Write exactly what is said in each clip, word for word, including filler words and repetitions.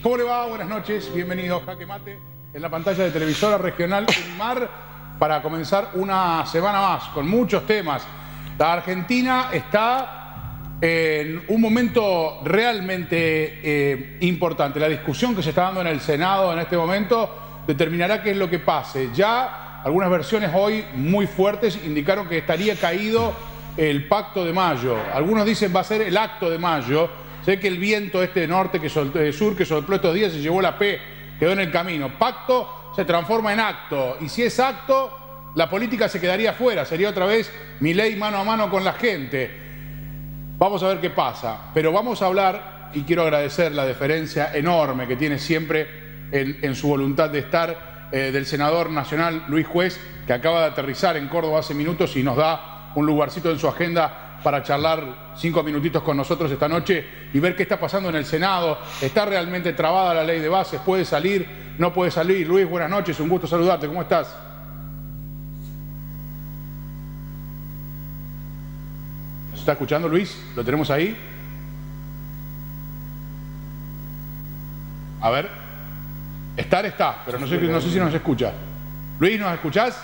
¿Cómo le va? Buenas noches, bienvenido a Jaque Mate en la pantalla de televisora regional Unimar para comenzar una semana más con muchos temas. La Argentina está en un momento realmente eh, importante. La discusión que se está dando en el Senado en este momento determinará qué es lo que pase. Ya algunas versiones hoy muy fuertes indicaron que estaría caído el Pacto de Mayo. Algunos dicen va a ser el Acto de Mayo. Sé que el viento este de norte, que soltó, de sur, que sopló estos días, se llevó la P, quedó en el camino. Pacto se transforma en acto. Y si es acto, la política se quedaría fuera. Sería otra vez Milei mano a mano con la gente. Vamos a ver qué pasa. Pero vamos a hablar, y quiero agradecer la deferencia enorme que tiene siempre en, en su voluntad de estar, eh, del senador nacional Luis Juez, que acaba de aterrizar en Córdoba hace minutos y nos da un lugarcito en su agenda para charlar cinco minutitos con nosotros esta noche y ver qué está pasando en el Senado. ¿Está realmente trabada la ley de bases? ¿Puede salir? ¿No puede salir? Luis, buenas noches, un gusto saludarte. ¿Cómo estás? ¿Nos está escuchando, Luis? ¿Lo tenemos ahí? A ver. Estar está, pero no sé, no sé si nos escucha. Luis, ¿nos escuchás?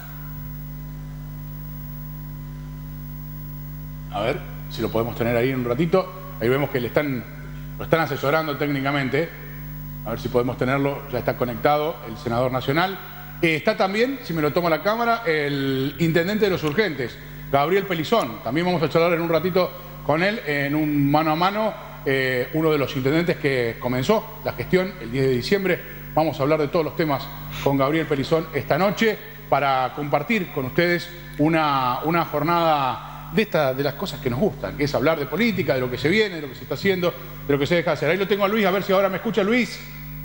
A ver si lo podemos tener ahí en un ratito. Ahí vemos que le están, lo están asesorando técnicamente. A ver si podemos tenerlo. Ya está conectado el senador nacional. Eh, está también, si me lo tomo la cámara, el intendente de los urgentes, Gabriel Pelizón. También vamos a charlar en un ratito con él en un mano a mano. Eh, uno de los intendentes que comenzó la gestión el diez de diciembre. Vamos a hablar de todos los temas con Gabriel Pelizón esta noche para compartir con ustedes una, una jornada de, esta, de las cosas que nos gustan, que es hablar de política, de lo que se viene, de lo que se está haciendo, de lo que se deja hacer. Ahí lo tengo a Luis, a ver si ahora me escucha Luis.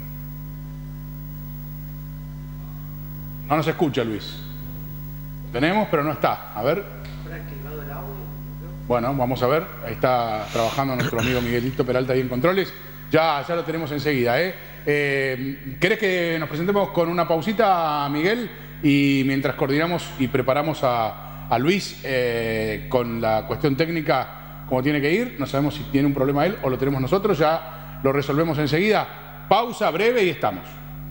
No nos escucha Luis. Lo tenemos, pero no está. A ver. Bueno, vamos a ver. Ahí está trabajando nuestro amigo Miguelito Peralta ahí en controles. Ya, ya lo tenemos enseguida, ¿eh? Eh, ¿Querés que nos presentemos con una pausita, Miguel? Y mientras coordinamos y preparamos a... a Luis eh, con la cuestión técnica como tiene que ir, no sabemos si tiene un problema él o lo tenemos nosotros, ya lo resolvemos enseguida. Pausa breve y estamos.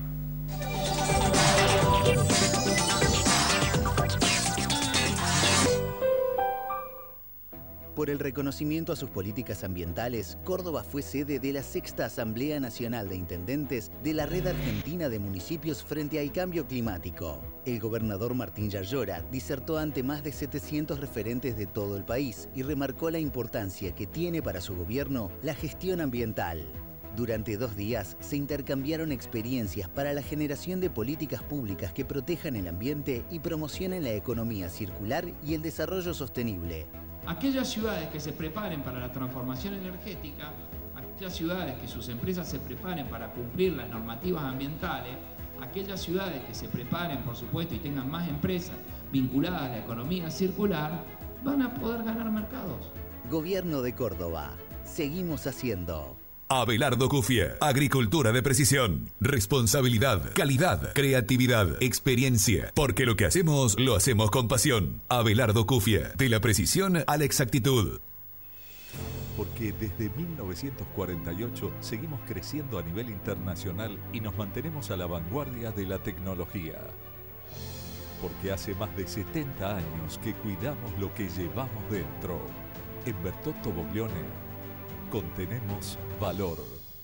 Por el reconocimiento a sus políticas ambientales, Córdoba fue sede de la sexta Asamblea Nacional de Intendentes de la Red Argentina de Municipios frente al cambio climático. El gobernador Martín Yarlora disertó ante más de setecientos referentes de todo el país y remarcó la importancia que tiene para su gobierno la gestión ambiental. Durante dos días se intercambiaron experiencias para la generación de políticas públicas que protejan el ambiente y promocionen la economía circular y el desarrollo sostenible. Aquellas ciudades que se preparen para la transformación energética, aquellas ciudades que sus empresas se preparen para cumplir las normativas ambientales, aquellas ciudades que se preparen, por supuesto, y tengan más empresas vinculadas a la economía circular, van a poder ganar mercados. Gobierno de Córdoba. Seguimos haciendo. Abelardo Cufia, agricultura de precisión, responsabilidad, calidad, creatividad, experiencia, porque lo que hacemos, lo hacemos con pasión. Abelardo Cufia, de la precisión a la exactitud. Porque desde mil novecientos cuarenta y ocho seguimos creciendo a nivel internacional y nos mantenemos a la vanguardia de la tecnología. Porque hace más de setenta años que cuidamos lo que llevamos dentro. En Bertotto Boglione contenemos valor.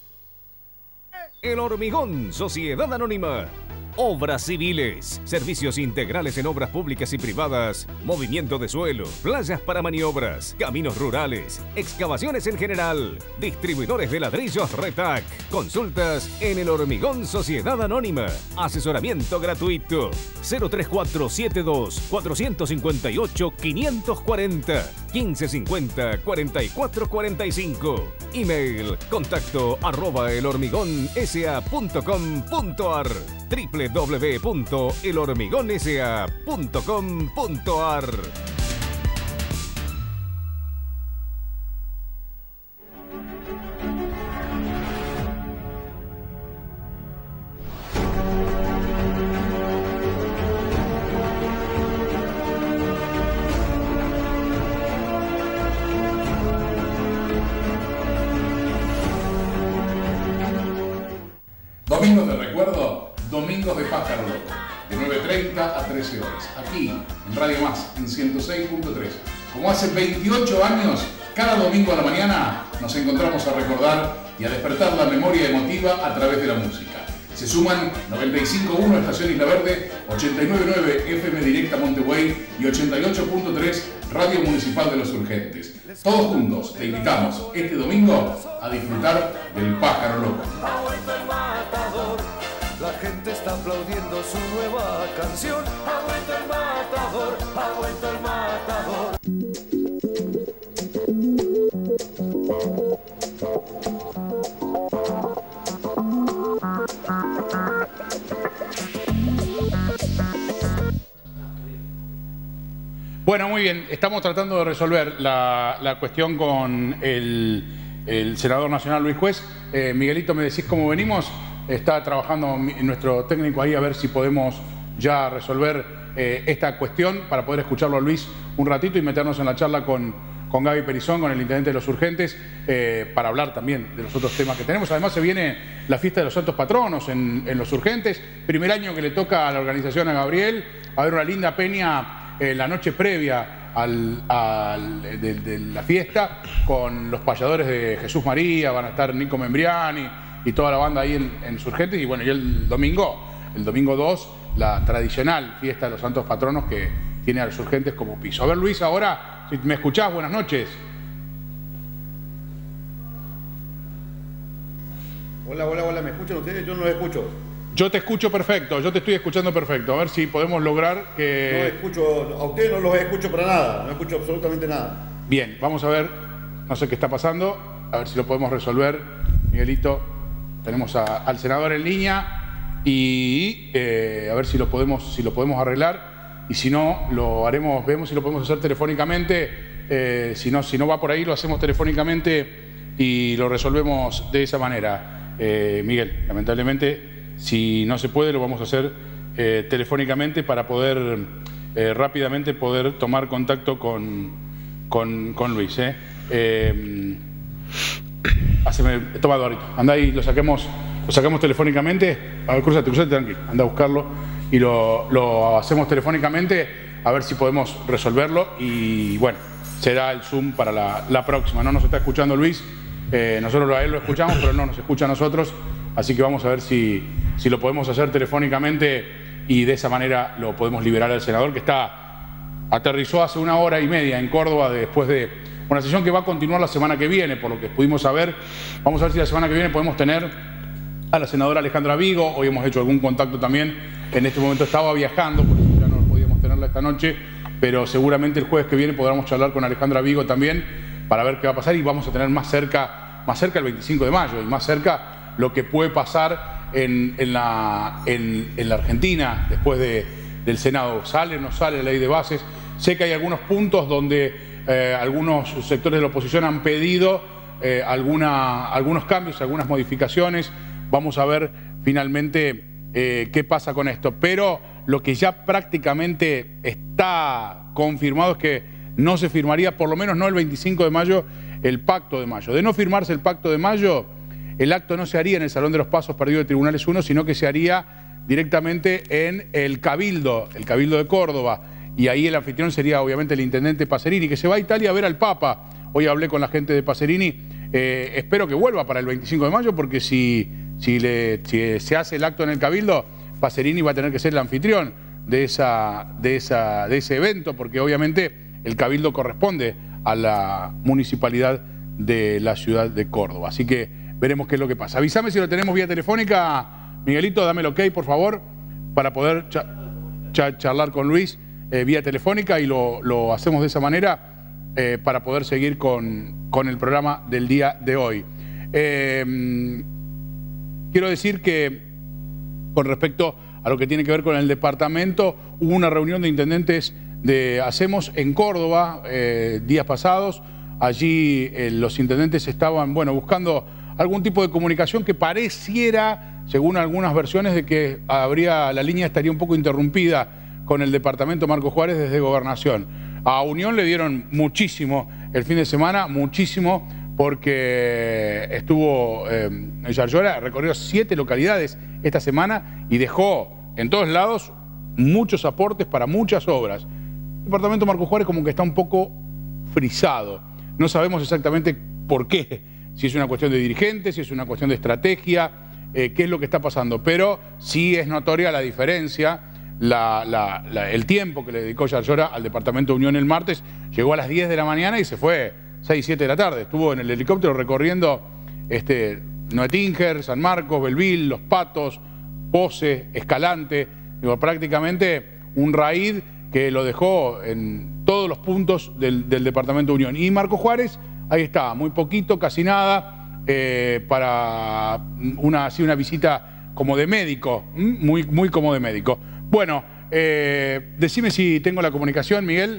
El Hormigón, Sociedad Anónima. Obras civiles, servicios integrales en obras públicas y privadas, movimiento de suelo, playas para maniobras, caminos rurales, excavaciones en general, distribuidores de ladrillos Retac. Consultas en El Hormigón Sociedad Anónima. Asesoramiento gratuito. cero tres cuatro siete dos cuatro cinco ocho cinco cuatro cero quince cincuenta cuarenta y cuatro cuarenta y cinco. Email contacto arroba elhormigonsa punto com punto ar doble u doble u doble u punto el hormigón s a punto com punto ar. Domingos de Pájaro Loco, de nueve treinta a trece horas, aquí en Radio Más, en ciento seis punto tres. Como hace veintiocho años, cada domingo a la mañana nos encontramos a recordar y a despertar la memoria emotiva a través de la música. Se suman noventa y cinco punto uno Estación Isla Verde, ochenta y nueve punto nueve F M Directa Montevideo y ochenta y ocho punto tres Radio Municipal de los Urgentes. Todos juntos te invitamos este domingo a disfrutar del Pájaro Loco. Ha vuelto el matador, la gente está aplaudiendo su nueva canción. Ha vuelto el matador, ha vuelto el matador. Bueno, muy bien. Estamos tratando de resolver la, la cuestión con el, el senador nacional Luis Juez. Eh, Miguelito, ¿me decís cómo venimos? Está trabajando nuestro técnico ahí a ver si podemos ya resolver eh, esta cuestión para poder escucharlo a Luis un ratito y meternos en la charla con, con Gaby Perizón, con el intendente de los Urgentes, eh, para hablar también de los otros temas que tenemos. Además se viene la fiesta de los santos patronos en, en los Urgentes. Primer año que le toca a la organización a Gabriel. Va a haber una linda peña en la noche previa al, al, de, de la fiesta con los payadores de Jesús María. Van a estar Nico Membriani y toda la banda ahí en, en Surgentes. Y bueno, y el domingo, el domingo dos, la tradicional fiesta de los santos patronos que tiene a los Urgentes como piso. A ver, Luis, ahora, si me escuchás, buenas noches. Hola, hola, hola, ¿me escuchan ustedes? Yo no los escucho. Yo te escucho perfecto, yo te estoy escuchando perfecto. A ver si podemos lograr que... No escucho, a ustedes no los escucho para nada, no escucho absolutamente nada. Bien, vamos a ver, no sé qué está pasando, a ver si lo podemos resolver. Miguelito, tenemos a, al senador en línea y eh, a ver si lo podemos, si lo podemos arreglar. Y si no, lo haremos, vemos si lo podemos hacer telefónicamente. Eh, si no, si no va por ahí, lo hacemos telefónicamente y lo resolvemos de esa manera. Eh, Miguel, lamentablemente... Si no se puede, lo vamos a hacer eh, telefónicamente para poder eh, rápidamente poder tomar contacto con, con, con Luis. ¿eh? Eh, haceme, toma Eduardo, anda ahí, lo saquemos, lo saquemos telefónicamente. A ver, cruzate, cruzate tranquilo, anda a buscarlo y lo, lo hacemos telefónicamente a ver si podemos resolverlo. Y bueno, será el Zoom para la, la próxima. No nos está escuchando Luis, eh, nosotros a él lo escuchamos, pero no nos escucha a nosotros. Así que vamos a ver si, si lo podemos hacer telefónicamente y de esa manera lo podemos liberar al senador, que está aterrizó hace una hora y media en Córdoba después de una sesión que va a continuar la semana que viene, por lo que pudimos saber. Vamos a ver si la semana que viene podemos tener a la senadora Alejandra Vigo. Hoy hemos hecho algún contacto también. En este momento estaba viajando, por eso ya no podíamos tenerla esta noche, pero seguramente el jueves que viene podremos charlar con Alejandra Vigo también para ver qué va a pasar y vamos a tener más cerca, más cerca el veinticinco de mayo y más cerca lo que puede pasar en, en, la, en, en la Argentina después de, del Senado. ¿Sale o no sale la ley de bases? Sé que hay algunos puntos donde eh, algunos sectores de la oposición han pedido eh, alguna, algunos cambios, algunas modificaciones. Vamos a ver finalmente eh, qué pasa con esto. Pero lo que ya prácticamente está confirmado es que no se firmaría, por lo menos no el veinticinco de mayo, el Pacto de Mayo. De no firmarse el Pacto de Mayo, el acto no se haría en el Salón de los Pasos Perdidos de Tribunales uno, sino que se haría directamente en el Cabildo, el Cabildo de Córdoba. Y ahí el anfitrión sería obviamente el intendente Pacerini, que se va a Italia a ver al Papa. Hoy hablé con la gente de Pacerini. Eh, espero que vuelva para el veinticinco de mayo, porque si, si, le, si se hace el acto en el Cabildo, Pacerini va a tener que ser el anfitrión de, esa, de, esa, de ese evento, porque obviamente el Cabildo corresponde a la municipalidad de la ciudad de Córdoba. Así que veremos qué es lo que pasa. Avísame si lo tenemos vía telefónica, Miguelito, dame el ok, por favor, para poder cha cha charlar con Luis eh, vía telefónica y lo, lo hacemos de esa manera eh, para poder seguir con, con el programa del día de hoy. Eh, quiero decir que con respecto a lo que tiene que ver con el departamento, hubo una reunión de intendentes de Hacemos en Córdoba eh, días pasados. Allí eh, los intendentes estaban, bueno, buscando algún tipo de comunicación que pareciera, según algunas versiones, de que habría, la línea estaría un poco interrumpida con el departamento Marcos Juárez desde Gobernación. A Unión le dieron muchísimo el fin de semana, muchísimo, porque estuvo eh, en Yarlora, recorrió siete localidades esta semana y dejó en todos lados muchos aportes para muchas obras. El departamento Marcos Juárez como que está un poco frisado. No sabemos exactamente por qué, si es una cuestión de dirigentes, si es una cuestión de estrategia, eh, qué es lo que está pasando, pero sí es notoria la diferencia. La, la, la, el tiempo que le dedicó Yarlora al departamento Unión el martes, llegó a las diez de la mañana y se fue seis, siete de la tarde. Estuvo en el helicóptero recorriendo este, Noetinger, San Marcos, Belville, Los Patos, Pose, Escalante. Digo, prácticamente un raid que lo dejó en todos los puntos del, del departamento Unión. Y Marcos Juárez, ahí está, muy poquito, casi nada, eh, para una, así, una visita como de médico, muy, muy como de médico. Bueno, eh, decime si tengo la comunicación, Miguel.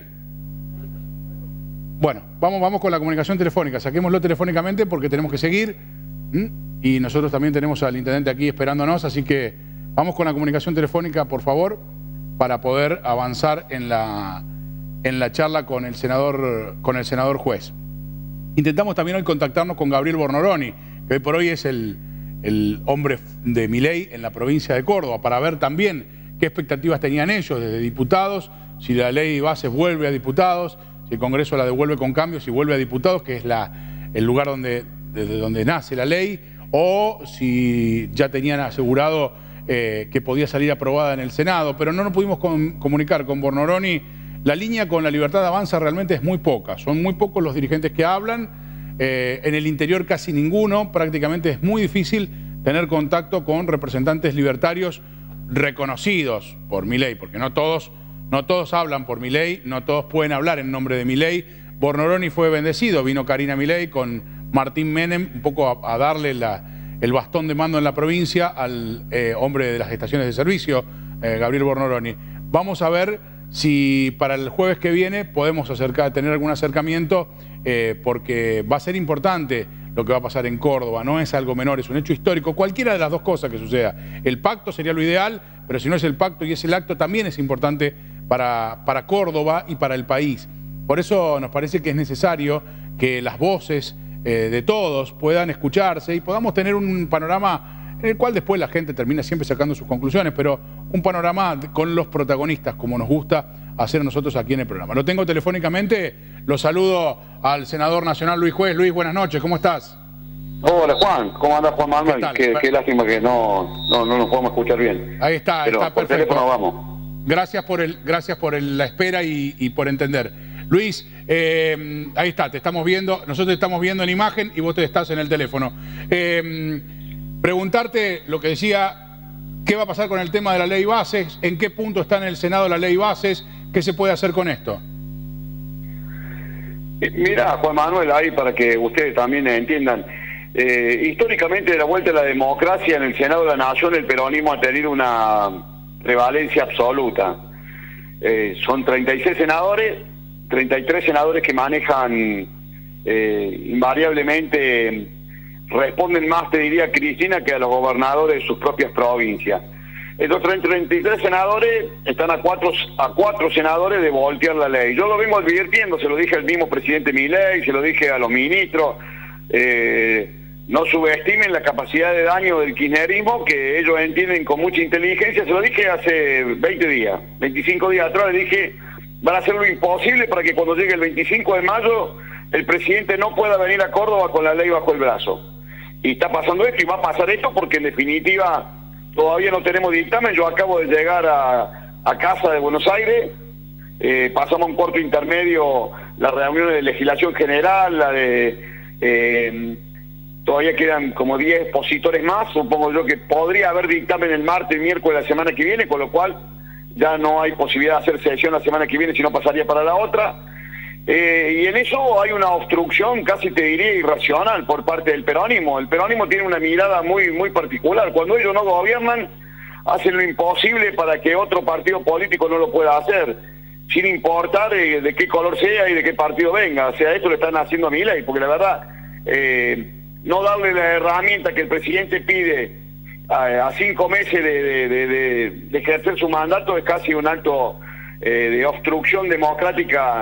Bueno, vamos, vamos con la comunicación telefónica. Saquémoslo telefónicamente porque tenemos que seguir. ¿Mm? Y nosotros también tenemos al intendente aquí esperándonos, así que vamos con la comunicación telefónica, por favor, para poder avanzar en la, en la charla con el senador, con el senador juez. Intentamos también hoy contactarnos con Gabriel Bornoroni, que hoy por hoy es el, el hombre de Milei en la provincia de Córdoba, para ver también qué expectativas tenían ellos desde diputados, si la ley Bases vuelve a diputados, si el Congreso la devuelve con cambios y vuelve a diputados, que es la, el lugar donde, desde donde nace la ley, o si ya tenían asegurado eh, que podía salir aprobada en el Senado, pero no nos pudimos com comunicar con Bornoroni. La línea con La Libertad Avanza realmente es muy poca, son muy pocos los dirigentes que hablan, eh, en el interior casi ninguno, prácticamente es muy difícil tener contacto con representantes libertarios reconocidos por Milei, porque no todos, no todos hablan por Milei, no todos pueden hablar en nombre de Milei. Bornoroni fue bendecido, vino Karina Milei con Martín Menem un poco a, a darle la, el bastón de mando en la provincia al eh, hombre de las estaciones de servicio, eh, Gabriel Bornoroni. Vamos a ver si para el jueves que viene podemos acercar, tener algún acercamiento, eh, porque va a ser importante lo que va a pasar en Córdoba, no es algo menor, es un hecho histórico, cualquiera de las dos cosas que suceda. El pacto sería lo ideal, pero si no es el pacto y es el acto, también es importante para, para Córdoba y para el país. Por eso nos parece que es necesario que las voces eh, de todos puedan escucharse y podamos tener un panorama en el cual después la gente termina siempre sacando sus conclusiones, pero un panorama con los protagonistas, como nos gusta hacer nosotros aquí en el programa. Lo tengo telefónicamente, lo saludo al senador nacional Luis Juez. Luis, buenas noches, ¿cómo estás? Hola Juan, ¿cómo andas Juan Manuel? Qué, qué, qué lástima que no, no, no nos podemos escuchar bien. Ahí está, pero está por perfecto. teléfono vamos. Gracias por, el, gracias por el, la espera y, y por entender. Luis, eh, ahí está, te estamos viendo, nosotros te estamos viendo en imagen y vos te estás en el teléfono. Eh, preguntarte lo que decía, ¿qué va a pasar con el tema de la ley Bases? ¿En qué punto está en el Senado la ley Bases? ¿Qué se puede hacer con esto? Mira, Juan Manuel, ahí para que ustedes también entiendan, eh, históricamente de la vuelta a la democracia en el Senado de la Nación el peronismo ha tenido una prevalencia absoluta. Eh, son treinta y seis senadores, treinta y tres senadores que manejan eh, invariablemente, responden más, te diría, Cristina, que a los gobernadores de sus propias provincias. Estos treinta y tres senadores están a cuatro, a cuatro senadores de voltear la ley. Yo lo vengo advirtiendo, se lo dije al mismo presidente Milei, se lo dije a los ministros, eh, no subestimen la capacidad de daño del kirchnerismo, que ellos entienden con mucha inteligencia. Se lo dije hace veinte días, veinticinco días atrás, le dije, van a hacer lo imposible para que cuando llegue el veinticinco de mayo el presidente no pueda venir a Córdoba con la ley bajo el brazo. Y está pasando esto y va a pasar esto porque en definitiva todavía no tenemos dictamen. Yo acabo de llegar a, a casa de Buenos Aires, eh, pasamos un corto intermedio la reunión de legislación general, la de... Eh, todavía quedan como diez expositores más, supongo yo que podría haber dictamen el martes y miércoles de la semana que viene, con lo cual ya no hay posibilidad de hacer sesión la semana que viene, sino pasaría para la otra. Eh, y en eso hay una obstrucción, casi te diría irracional, por parte del peronismo. El peronismo tiene una mirada muy, muy particular. Cuando ellos no gobiernan, hacen lo imposible para que otro partido político no lo pueda hacer, sin importar eh, de qué color sea y de qué partido venga. O sea, esto lo están haciendo a Milei, porque la verdad... Eh, no darle la herramienta que el presidente pide a, a cinco meses de, de, de, de, de ejercer su mandato es casi un acto eh, de obstrucción democrática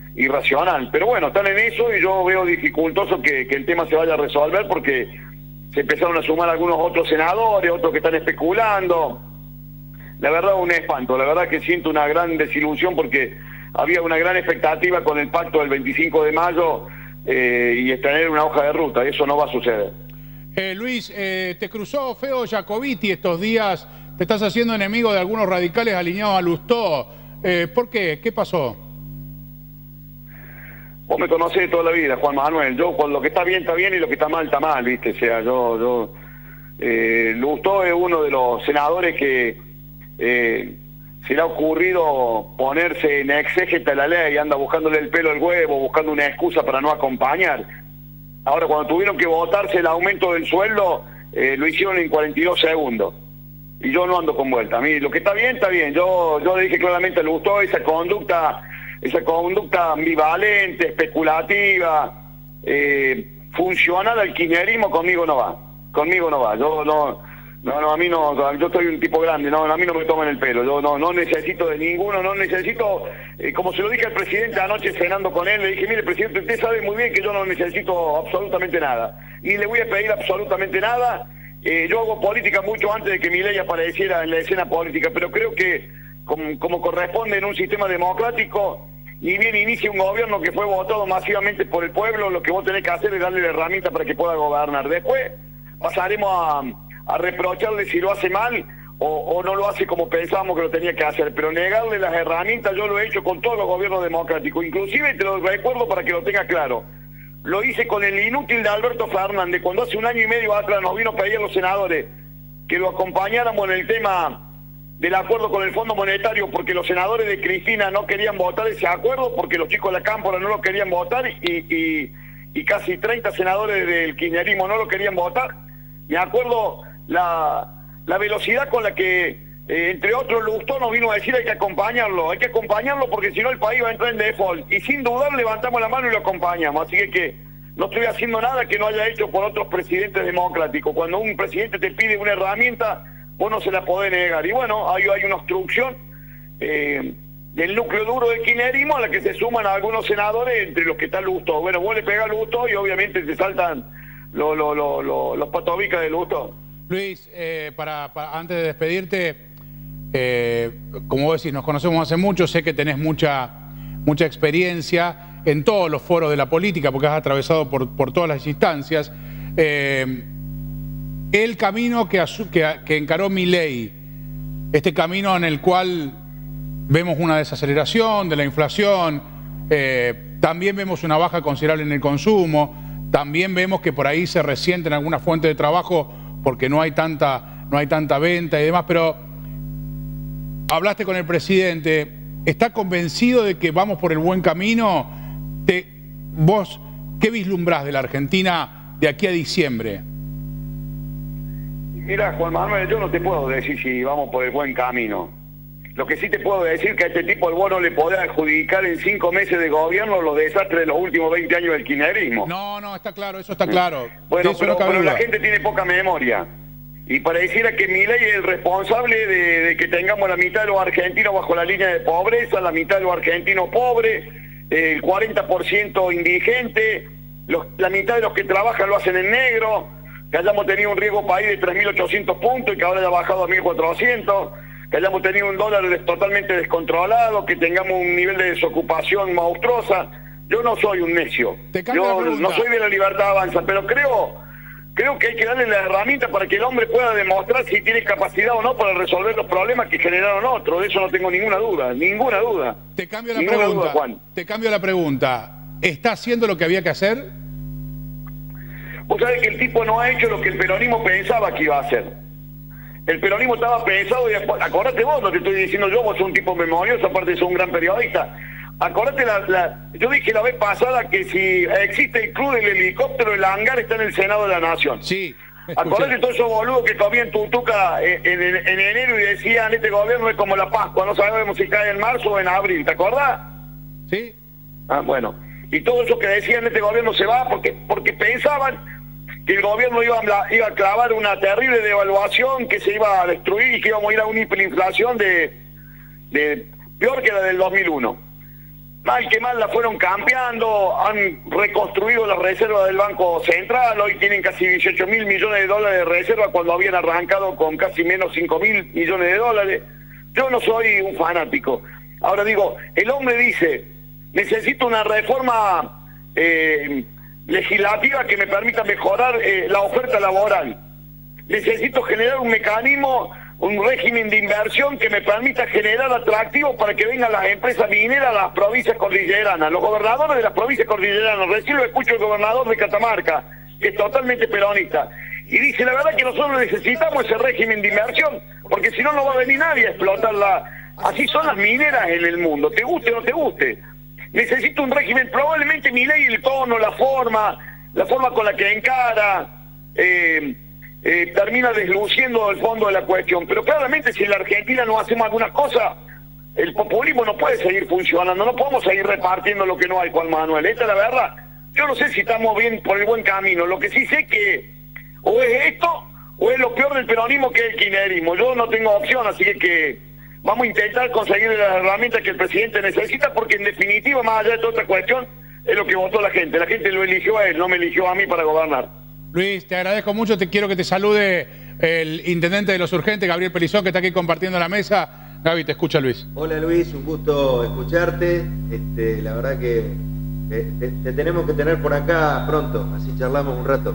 irracional. Pero bueno, están en eso y yo veo dificultoso que, que el tema se vaya a resolver porque se empezaron a sumar algunos otros senadores, otros que están especulando. La verdad, un espanto. La verdad que siento una gran desilusión porque había una gran expectativa con el pacto del veinticinco de mayo eh, y tener una hoja de ruta. Eso no va a suceder. Eh, Luis, eh, te cruzó Feo Jacobiti estos días. Te estás haciendo enemigo de algunos radicales alineados a Lustó. Eh, ¿Por qué? ¿Qué pasó? Vos me conocés de toda la vida, Juan Manuel. Yo, cuando lo que está bien, está bien, y lo que está mal, está mal, ¿viste? O sea, yo... yo eh, Lustó es uno de los senadores que eh, se le ha ocurrido ponerse en exégeta de la ley, anda buscándole el pelo al huevo, buscando una excusa para no acompañar. Ahora, cuando tuvieron que votarse el aumento del sueldo, eh, lo hicieron en cuarenta y dos segundos. Y yo no ando con vuelta. A mí, lo que está bien, está bien. Yo, yo le dije claramente, le gustó esa conducta... esa conducta ambivalente, especulativa, eh, funcional al kirchnerismo, conmigo no va, conmigo no va, yo no, no, no, a mí no, yo soy un tipo grande, no, a mí no me toman el pelo, yo no, no necesito de ninguno, no necesito, eh, como se lo dije al presidente anoche cenando con él, le dije, mire presidente, usted sabe muy bien que yo no necesito absolutamente nada, ni le voy a pedir absolutamente nada, eh, yo hago política mucho antes de que Milei apareciera en la escena política, pero creo que como, como corresponde en un sistema democrático, ni bien inicia un gobierno que fue votado masivamente por el pueblo, lo que vos tenés que hacer es darle la herramienta para que pueda gobernar. Después pasaremos a, a reprocharle si lo hace mal o, o no lo hace como pensábamos que lo tenía que hacer, pero negarle las herramientas yo lo he hecho con todos los gobiernos democráticos, inclusive te lo recuerdo para que lo tengas claro, lo hice con el inútil de Alberto Fernández, cuando hace un año y medio atrás nos vino a pedir a los senadores que lo acompañáramos en el tema del acuerdo con el Fondo Monetario, porque los senadores de Cristina no querían votar ese acuerdo, porque los chicos de la Cámpora no lo querían votar, y, y, y casi treinta senadores del kirchnerismo no lo querían votar. Me acuerdo la, la velocidad con la que, eh, entre otros, Lustó nos vino a decir hay que acompañarlo, hay que acompañarlo porque si no el país va a entrar en default. Y sin dudar levantamos la mano y lo acompañamos. Así que, que no estoy haciendo nada que no haya hecho por otros presidentes democráticos. Cuando un presidente te pide una herramienta, vos no se la podés negar. Y bueno, hay, hay una obstrucción eh, del núcleo duro del kirchnerismo a la que se suman algunos senadores, entre los que está Lustó. Bueno, vos le pegás a Lustó y obviamente te saltan lo, lo, lo, lo, los patobicas de Lustó. Luis, eh, para, para, antes de despedirte, eh, como vos decís, nos conocemos hace mucho, sé que tenés mucha, mucha experiencia en todos los foros de la política, porque has atravesado por, por todas las instancias. Eh, El camino que, que, que encaró Milei, este camino en el cual vemos una desaceleración de la inflación, eh, también vemos una baja considerable en el consumo, también vemos que por ahí se resienten algunas fuentes de trabajo porque no hay tanta, no hay tanta venta y demás, pero hablaste con el presidente, ¿está convencido de que vamos por el buen camino? Te, ¿Vos qué vislumbrás de la Argentina de aquí a diciembre? Mira, Juan Manuel, yo no te puedo decir si vamos por el buen camino. Lo que sí te puedo decir es que a este tipo el vos no le podés adjudicar en cinco meses de gobierno los desastres de los últimos veinte años del kirchnerismo. No, no, está claro, eso está claro. Bueno, pero, no pero la gente tiene poca memoria. Y pareciera que Milei es el responsable de, de que tengamos la mitad de los argentinos bajo la línea de pobreza, la mitad de los argentinos pobres, el cuarenta por ciento indigente, los, la mitad de los que trabajan lo hacen en negro, que hayamos tenido un riesgo país de tres mil ochocientos puntos y que ahora haya bajado a mil cuatrocientos, que hayamos tenido un dólar totalmente descontrolado, que tengamos un nivel de desocupación monstruosa. Yo no soy un necio, yo no soy de la libertad avanza, pero creo creo que hay que darle la herramienta para que el hombre pueda demostrar si tiene capacidad o no para resolver los problemas que generaron otros. De eso no tengo ninguna duda, ninguna duda. Te cambio la pregunta, duda, Juan. Te cambio la pregunta. ¿Está haciendo lo que había que hacer? Vos sabés que el tipo no ha hecho lo que el peronismo pensaba que iba a hacer. El peronismo estaba pensado, y acordate vos, no te estoy diciendo yo, vos sos un tipo memorioso, aparte sos un gran periodista. Acordate, la, la, yo dije la vez pasada que si existe el club del helicóptero, el hangar está en el Senado de la Nación. Sí. Acordate todos esos boludos que comían tutuca en, en, en enero y decían, este gobierno es como la Pascua, no sabemos si cae en marzo o en abril, ¿te acordás? Sí. Ah, bueno. Y todos esos que decían, este gobierno se va porque, porque pensaban que el gobierno iba a, iba a clavar una terrible devaluación, que se iba a destruir y que íbamos a ir a una hiperinflación de, de peor que la del dos mil uno. mal que mal la fueron cambiando, han reconstruido las reservas del Banco Central, hoy tienen casi dieciocho mil millones de dólares de reserva cuando habían arrancado con casi menos cinco mil millones de dólares. Yo no soy un fanático. Ahora digo, el hombre dice, necesito una reforma eh, legislativa que me permita mejorar eh, la oferta laboral. Necesito generar un mecanismo, un régimen de inversión que me permita generar atractivos para que vengan las empresas mineras a las provincias cordilleranas, los gobernadores de las provincias cordilleranas. Recién lo escucho el gobernador de Catamarca, que es totalmente peronista, y dice, la verdad que nosotros necesitamos ese régimen de inversión, porque si no, no va a venir nadie a explotarla. Así son las mineras en el mundo, te guste o no te guste. Necesito un régimen, probablemente mi ley, el tono, la forma, la forma con la que encara, eh, eh, termina desluciendo el fondo de la cuestión. Pero claramente si en la Argentina no hacemos algunas cosas, el populismo no puede seguir funcionando, no podemos seguir repartiendo lo que no hay, Juan Manuel. Esta es la verdad. Yo no sé si estamos bien por el buen camino, lo que sí sé que o es esto o es lo peor del peronismo, que es el kirchnerismo. Yo no tengo opción, así que, que vamos a intentar conseguir las herramientas que el presidente necesita, porque en definitiva, más allá de toda otra cuestión, es lo que votó la gente. La gente lo eligió a él, no me eligió a mí para gobernar. Luis, te agradezco mucho, te quiero que te salude el intendente de Los Urgentes, Gabriel Perizón, que está aquí compartiendo la mesa. Gaby, te escucha Luis. Hola Luis, un gusto escucharte. Este, la verdad que te, te, te tenemos que tener por acá pronto, así charlamos un rato.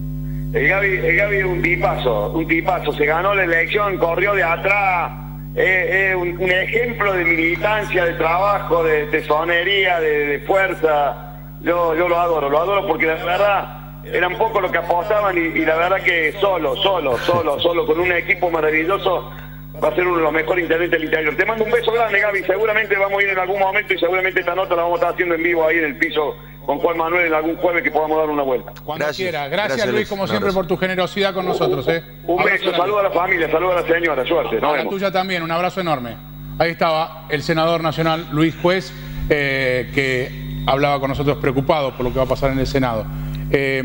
El Gaby, el Gaby es un tipazo, un tipazo, se ganó la elección, corrió de atrás, es eh, eh, un, un ejemplo de militancia, de trabajo, de tesonería, de, de fuerza. Yo, yo lo adoro, lo adoro porque la verdad eran poco lo que apostaban y, y la verdad que solo, solo, solo, solo, con un equipo maravilloso, va a ser uno de los mejores intendentes del interior. Te mando un beso grande, Gaby, seguramente vamos a ir en algún momento y seguramente esta nota la vamos a estar haciendo en vivo ahí en el piso con Juan Manuel en algún jueves que podamos dar una vuelta. Cuando gracias, quiera. Gracias, gracias Luis, como siempre, por tu generosidad con nosotros. ¿eh? Un abrazo beso, saludo a la familia, saludo a la señora, suerte. Nos a la vemos. tuya también, un abrazo enorme. Ahí estaba el senador nacional Luis Juez, eh, que hablaba con nosotros preocupado por lo que va a pasar en el Senado. Eh,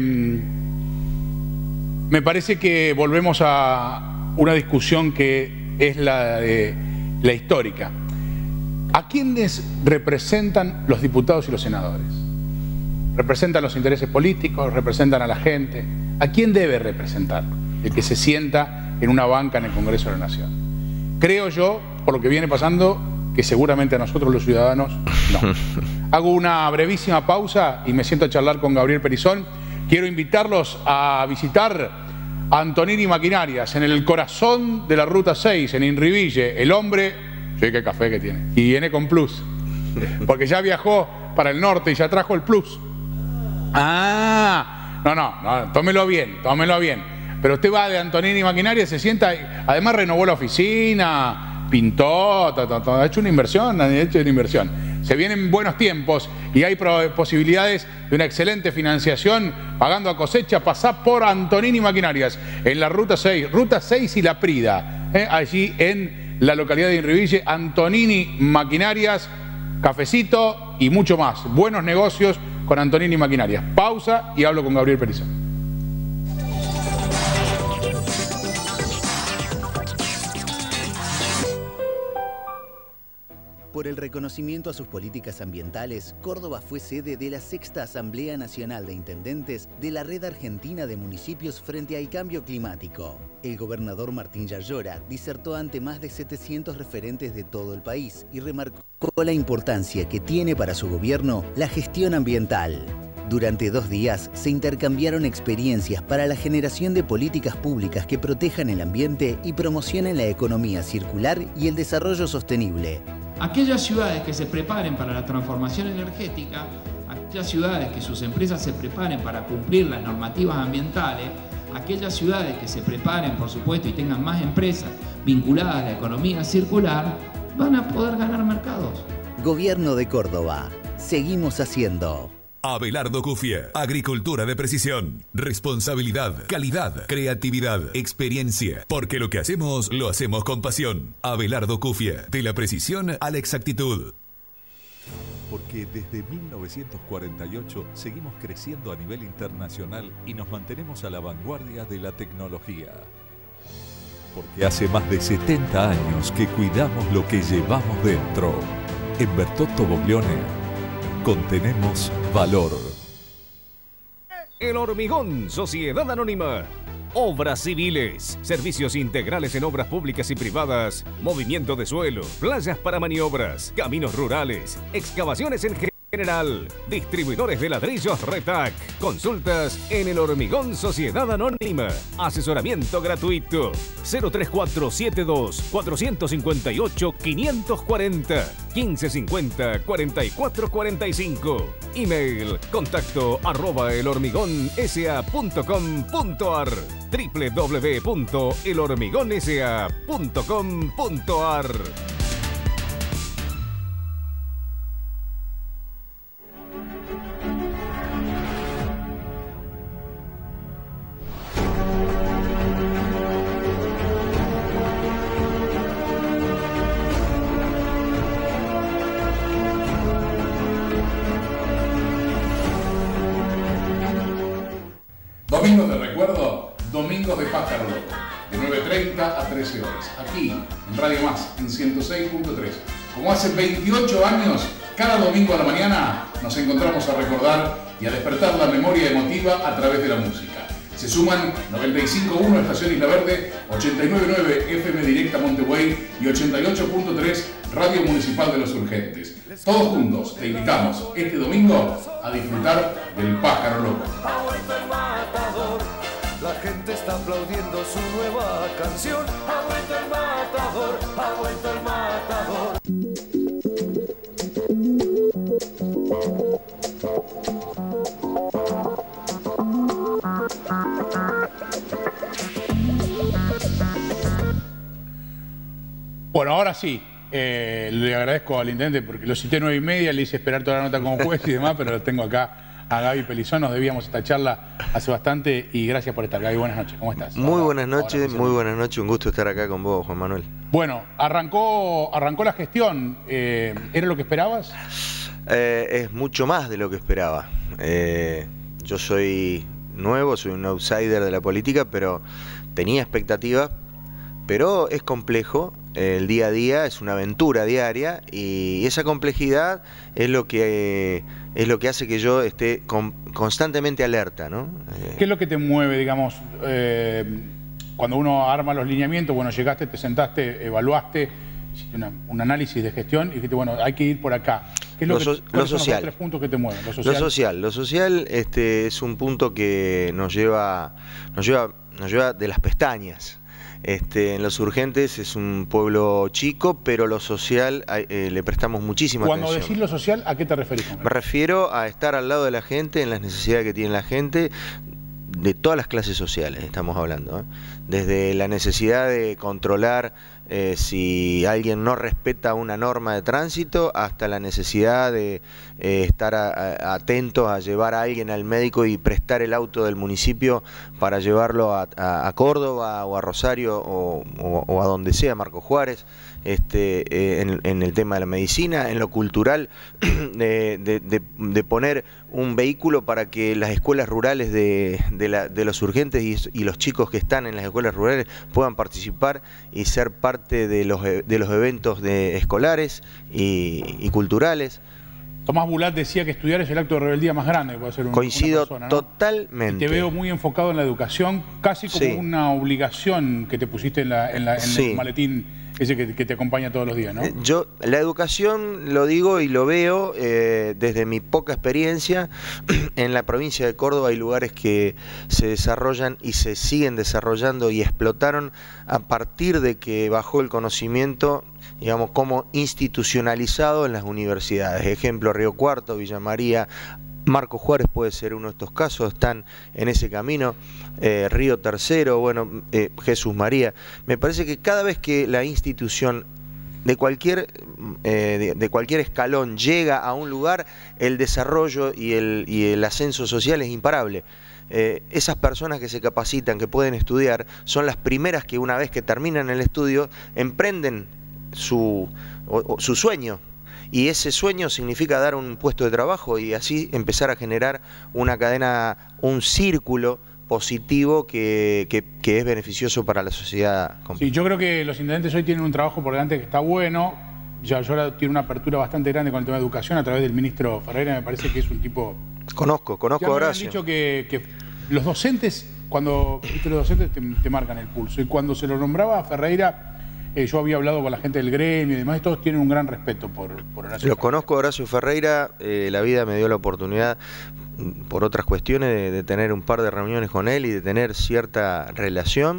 me parece que volvemos a una discusión que es la de la histórica. ¿A quiénes representan los diputados y los senadores? ¿Representan los intereses políticos? ¿Representan a la gente? ¿A quién debe representar el que se sienta en una banca en el Congreso de la Nación? Creo yo, por lo que viene pasando, que seguramente a nosotros los ciudadanos no. Hago una brevísima pausa y me siento a charlar con Gabriel Perizón. Quiero invitarlos a visitar a Antonini Maquinarias, en el corazón de la Ruta seis, en Inriville. El hombre, sí, qué café que tiene, y viene con plus, porque ya viajó para el norte y ya trajo el plus. Ah, no, no, no, tómelo bien, tómelo bien. Pero usted va de Antonini Maquinaria, se sienta, además renovó la oficina, pintó, ta, ta, ta, ha hecho una inversión, ha hecho una inversión. Se vienen buenos tiempos y hay posibilidades de una excelente financiación pagando a cosecha. Pasá por Antonini Maquinarias en la Ruta seis, Ruta seis y La Prida, eh, allí en la localidad de Inriville. Antonini Maquinarias, cafecito y mucho más. Buenos negocios con Antonini Maquinarias. Pausa y hablo con Gabriel Perizón. Por el reconocimiento a sus políticas ambientales, Córdoba fue sede de la sexta Asamblea Nacional de Intendentes de la Red Argentina de Municipios frente al Cambio Climático. El gobernador Martín Yarlora disertó ante más de setecientos referentes de todo el país y remarcó la importancia que tiene para su gobierno la gestión ambiental. Durante dos días se intercambiaron experiencias para la generación de políticas públicas que protejan el ambiente y promocionen la economía circular y el desarrollo sostenible. Aquellas ciudades que se preparen para la transformación energética, aquellas ciudades que sus empresas se preparen para cumplir las normativas ambientales, aquellas ciudades que se preparen, por supuesto, y tengan más empresas vinculadas a la economía circular, van a poder ganar mercados. Gobierno de Córdoba. Seguimos haciendo. Abelardo Cufia, agricultura de precisión, responsabilidad, calidad, creatividad, experiencia, porque lo que hacemos, lo hacemos con pasión. Abelardo Cufia, de la precisión a la exactitud. Porque desde mil novecientos cuarenta y ocho seguimos creciendo a nivel internacional y nos mantenemos a la vanguardia de la tecnología. Porque hace más de setenta años que cuidamos lo que llevamos dentro. En Bertotto Boglione contenemos valor. El Hormigón, Sociedad Anónima. Obras civiles, servicios integrales en obras públicas y privadas, movimiento de suelo, playas para maniobras, caminos rurales, excavaciones en general, distribuidores de ladrillos Retac. Consultas en El Hormigón Sociedad Anónima. Asesoramiento gratuito. cero tres cuatro siete dos cuatro cinco ocho cinco cuatro cero quince cincuenta cuarenta y cuatro cuarenta y cinco. Email contacto arroba elhormigonsa punto com punto ar doble u doble u doble u punto elhormigonsa punto com punto ar. Domingos de recuerdo, domingos de pájaro loco, de nueve treinta a trece horas, aquí en Radio Más, en ciento seis punto tres. Como hace veintiocho años, cada domingo a la mañana nos encontramos a recordar y a despertar la memoria emotiva a través de la música. Se suman noventa y cinco punto uno Estación Isla Verde, ochenta y nueve punto nueve F M Directa Montevideo y ochenta y ocho punto tres Radio Municipal de los Urgentes. Todos juntos te invitamos este domingo a disfrutar del pájaro loco. Ha vuelto el matador, la gente está aplaudiendo su nueva canción. Ha vuelto el matador, ha vuelto el matador. Bueno, ahora sí, eh, le agradezco al intendente porque lo cité nueve y media, le hice esperar toda la nota como juez y demás, pero lo tengo acá a Gaby Pelizón. Nos debíamos esta charla hace bastante y gracias por estar. Gaby, buenas noches, ¿cómo estás? Muy ahora, buenas noches, ahora, muy buenas noches, un gusto estar acá con vos, Juan Manuel. Bueno, arrancó, arrancó la gestión, eh, ¿era lo que esperabas? Eh, es mucho más de lo que esperaba. Eh, yo soy nuevo, soy un outsider de la política, pero tenía expectativas, pero es complejo. El día a día es una aventura diaria y esa complejidad es lo que es lo que hace que yo esté con, constantemente alerta, ¿no? ¿Qué es lo que te mueve, digamos, eh, cuando uno arma los lineamientos? Bueno, llegaste, te sentaste, evaluaste, hiciste una, un análisis de gestión y dijiste, bueno, hay que ir por acá. ¿Qué es lo, lo, que, so, lo son social. los tres puntos que te mueven? Lo social. Lo social, lo social este, es un punto que nos lleva, nos lleva, nos lleva de las pestañas. Este, en Los Urgentes es un pueblo chico, pero lo social eh, le prestamos muchísima Cuando atención. Cuando decís lo social, ¿a qué te referís? Me refiero a estar al lado de la gente, en las necesidades que tiene la gente, de todas las clases sociales estamos hablando, ¿eh? Desde la necesidad de controlar eh, si alguien no respeta una norma de tránsito, hasta la necesidad de eh, estar a, a, atentos a llevar a alguien al médico y prestar el auto del municipio para llevarlo a, a, a Córdoba o a Rosario o, o, o a donde sea, Marco Juárez. Este, eh, en, en el tema de la medicina, en lo cultural, de, de, de, de poner un vehículo para que las escuelas rurales de, de, la, de Los Urgentes y, y los chicos que están en las escuelas rurales puedan participar y ser parte de los, de los eventos de, escolares y, y culturales. Tomás Bulat decía que estudiar es el acto de rebeldía más grande que puede hacer un, Coincido una persona, ¿no? Totalmente. Y te veo muy enfocado en la educación, casi como sí. una obligación que te pusiste en, la, en, la, en sí. el maletín ese que, que te acompaña todos los días, ¿no? Yo, la educación, lo digo y lo veo eh, desde mi poca experiencia. En la provincia de Córdoba hay lugares que se desarrollan y se siguen desarrollando y explotaron a partir de que bajó el conocimiento, digamos, como institucionalizado en las universidades. Ejemplo, Río Cuarto, Villa María, Marco Juárez puede ser uno de estos casos, están en ese camino, eh, Río Tercero, bueno, eh, Jesús María. Me parece que cada vez que la institución de cualquier, eh, de, de cualquier escalón llega a un lugar, el desarrollo y el, y el ascenso social es imparable. Eh, esas personas que se capacitan, que pueden estudiar, son las primeras que una vez que terminan el estudio, emprenden su, o, o, su sueño. Y ese sueño significa dar un puesto de trabajo y así empezar a generar una cadena, un círculo positivo que, que, que es beneficioso para la sociedad. Sí, yo creo que los intendentes hoy tienen un trabajo por delante que está bueno. ya ahora tiene una apertura bastante grande con el tema de educación a través del ministro Ferreira, me parece que es un tipo... Conozco, conozco a Horacio. Me han dicho que, que los docentes, cuando ¿viste? Los docentes te, te marcan el pulso, y cuando se lo nombraba a Ferreira, eh, yo había hablado con la gente del gremio y demás, y todos tienen un gran respeto por, por Horacio Lo Ferreira. conozco a Horacio Ferreira, eh, la vida me dio la oportunidad, por otras cuestiones, de, de tener un par de reuniones con él y de tener cierta relación,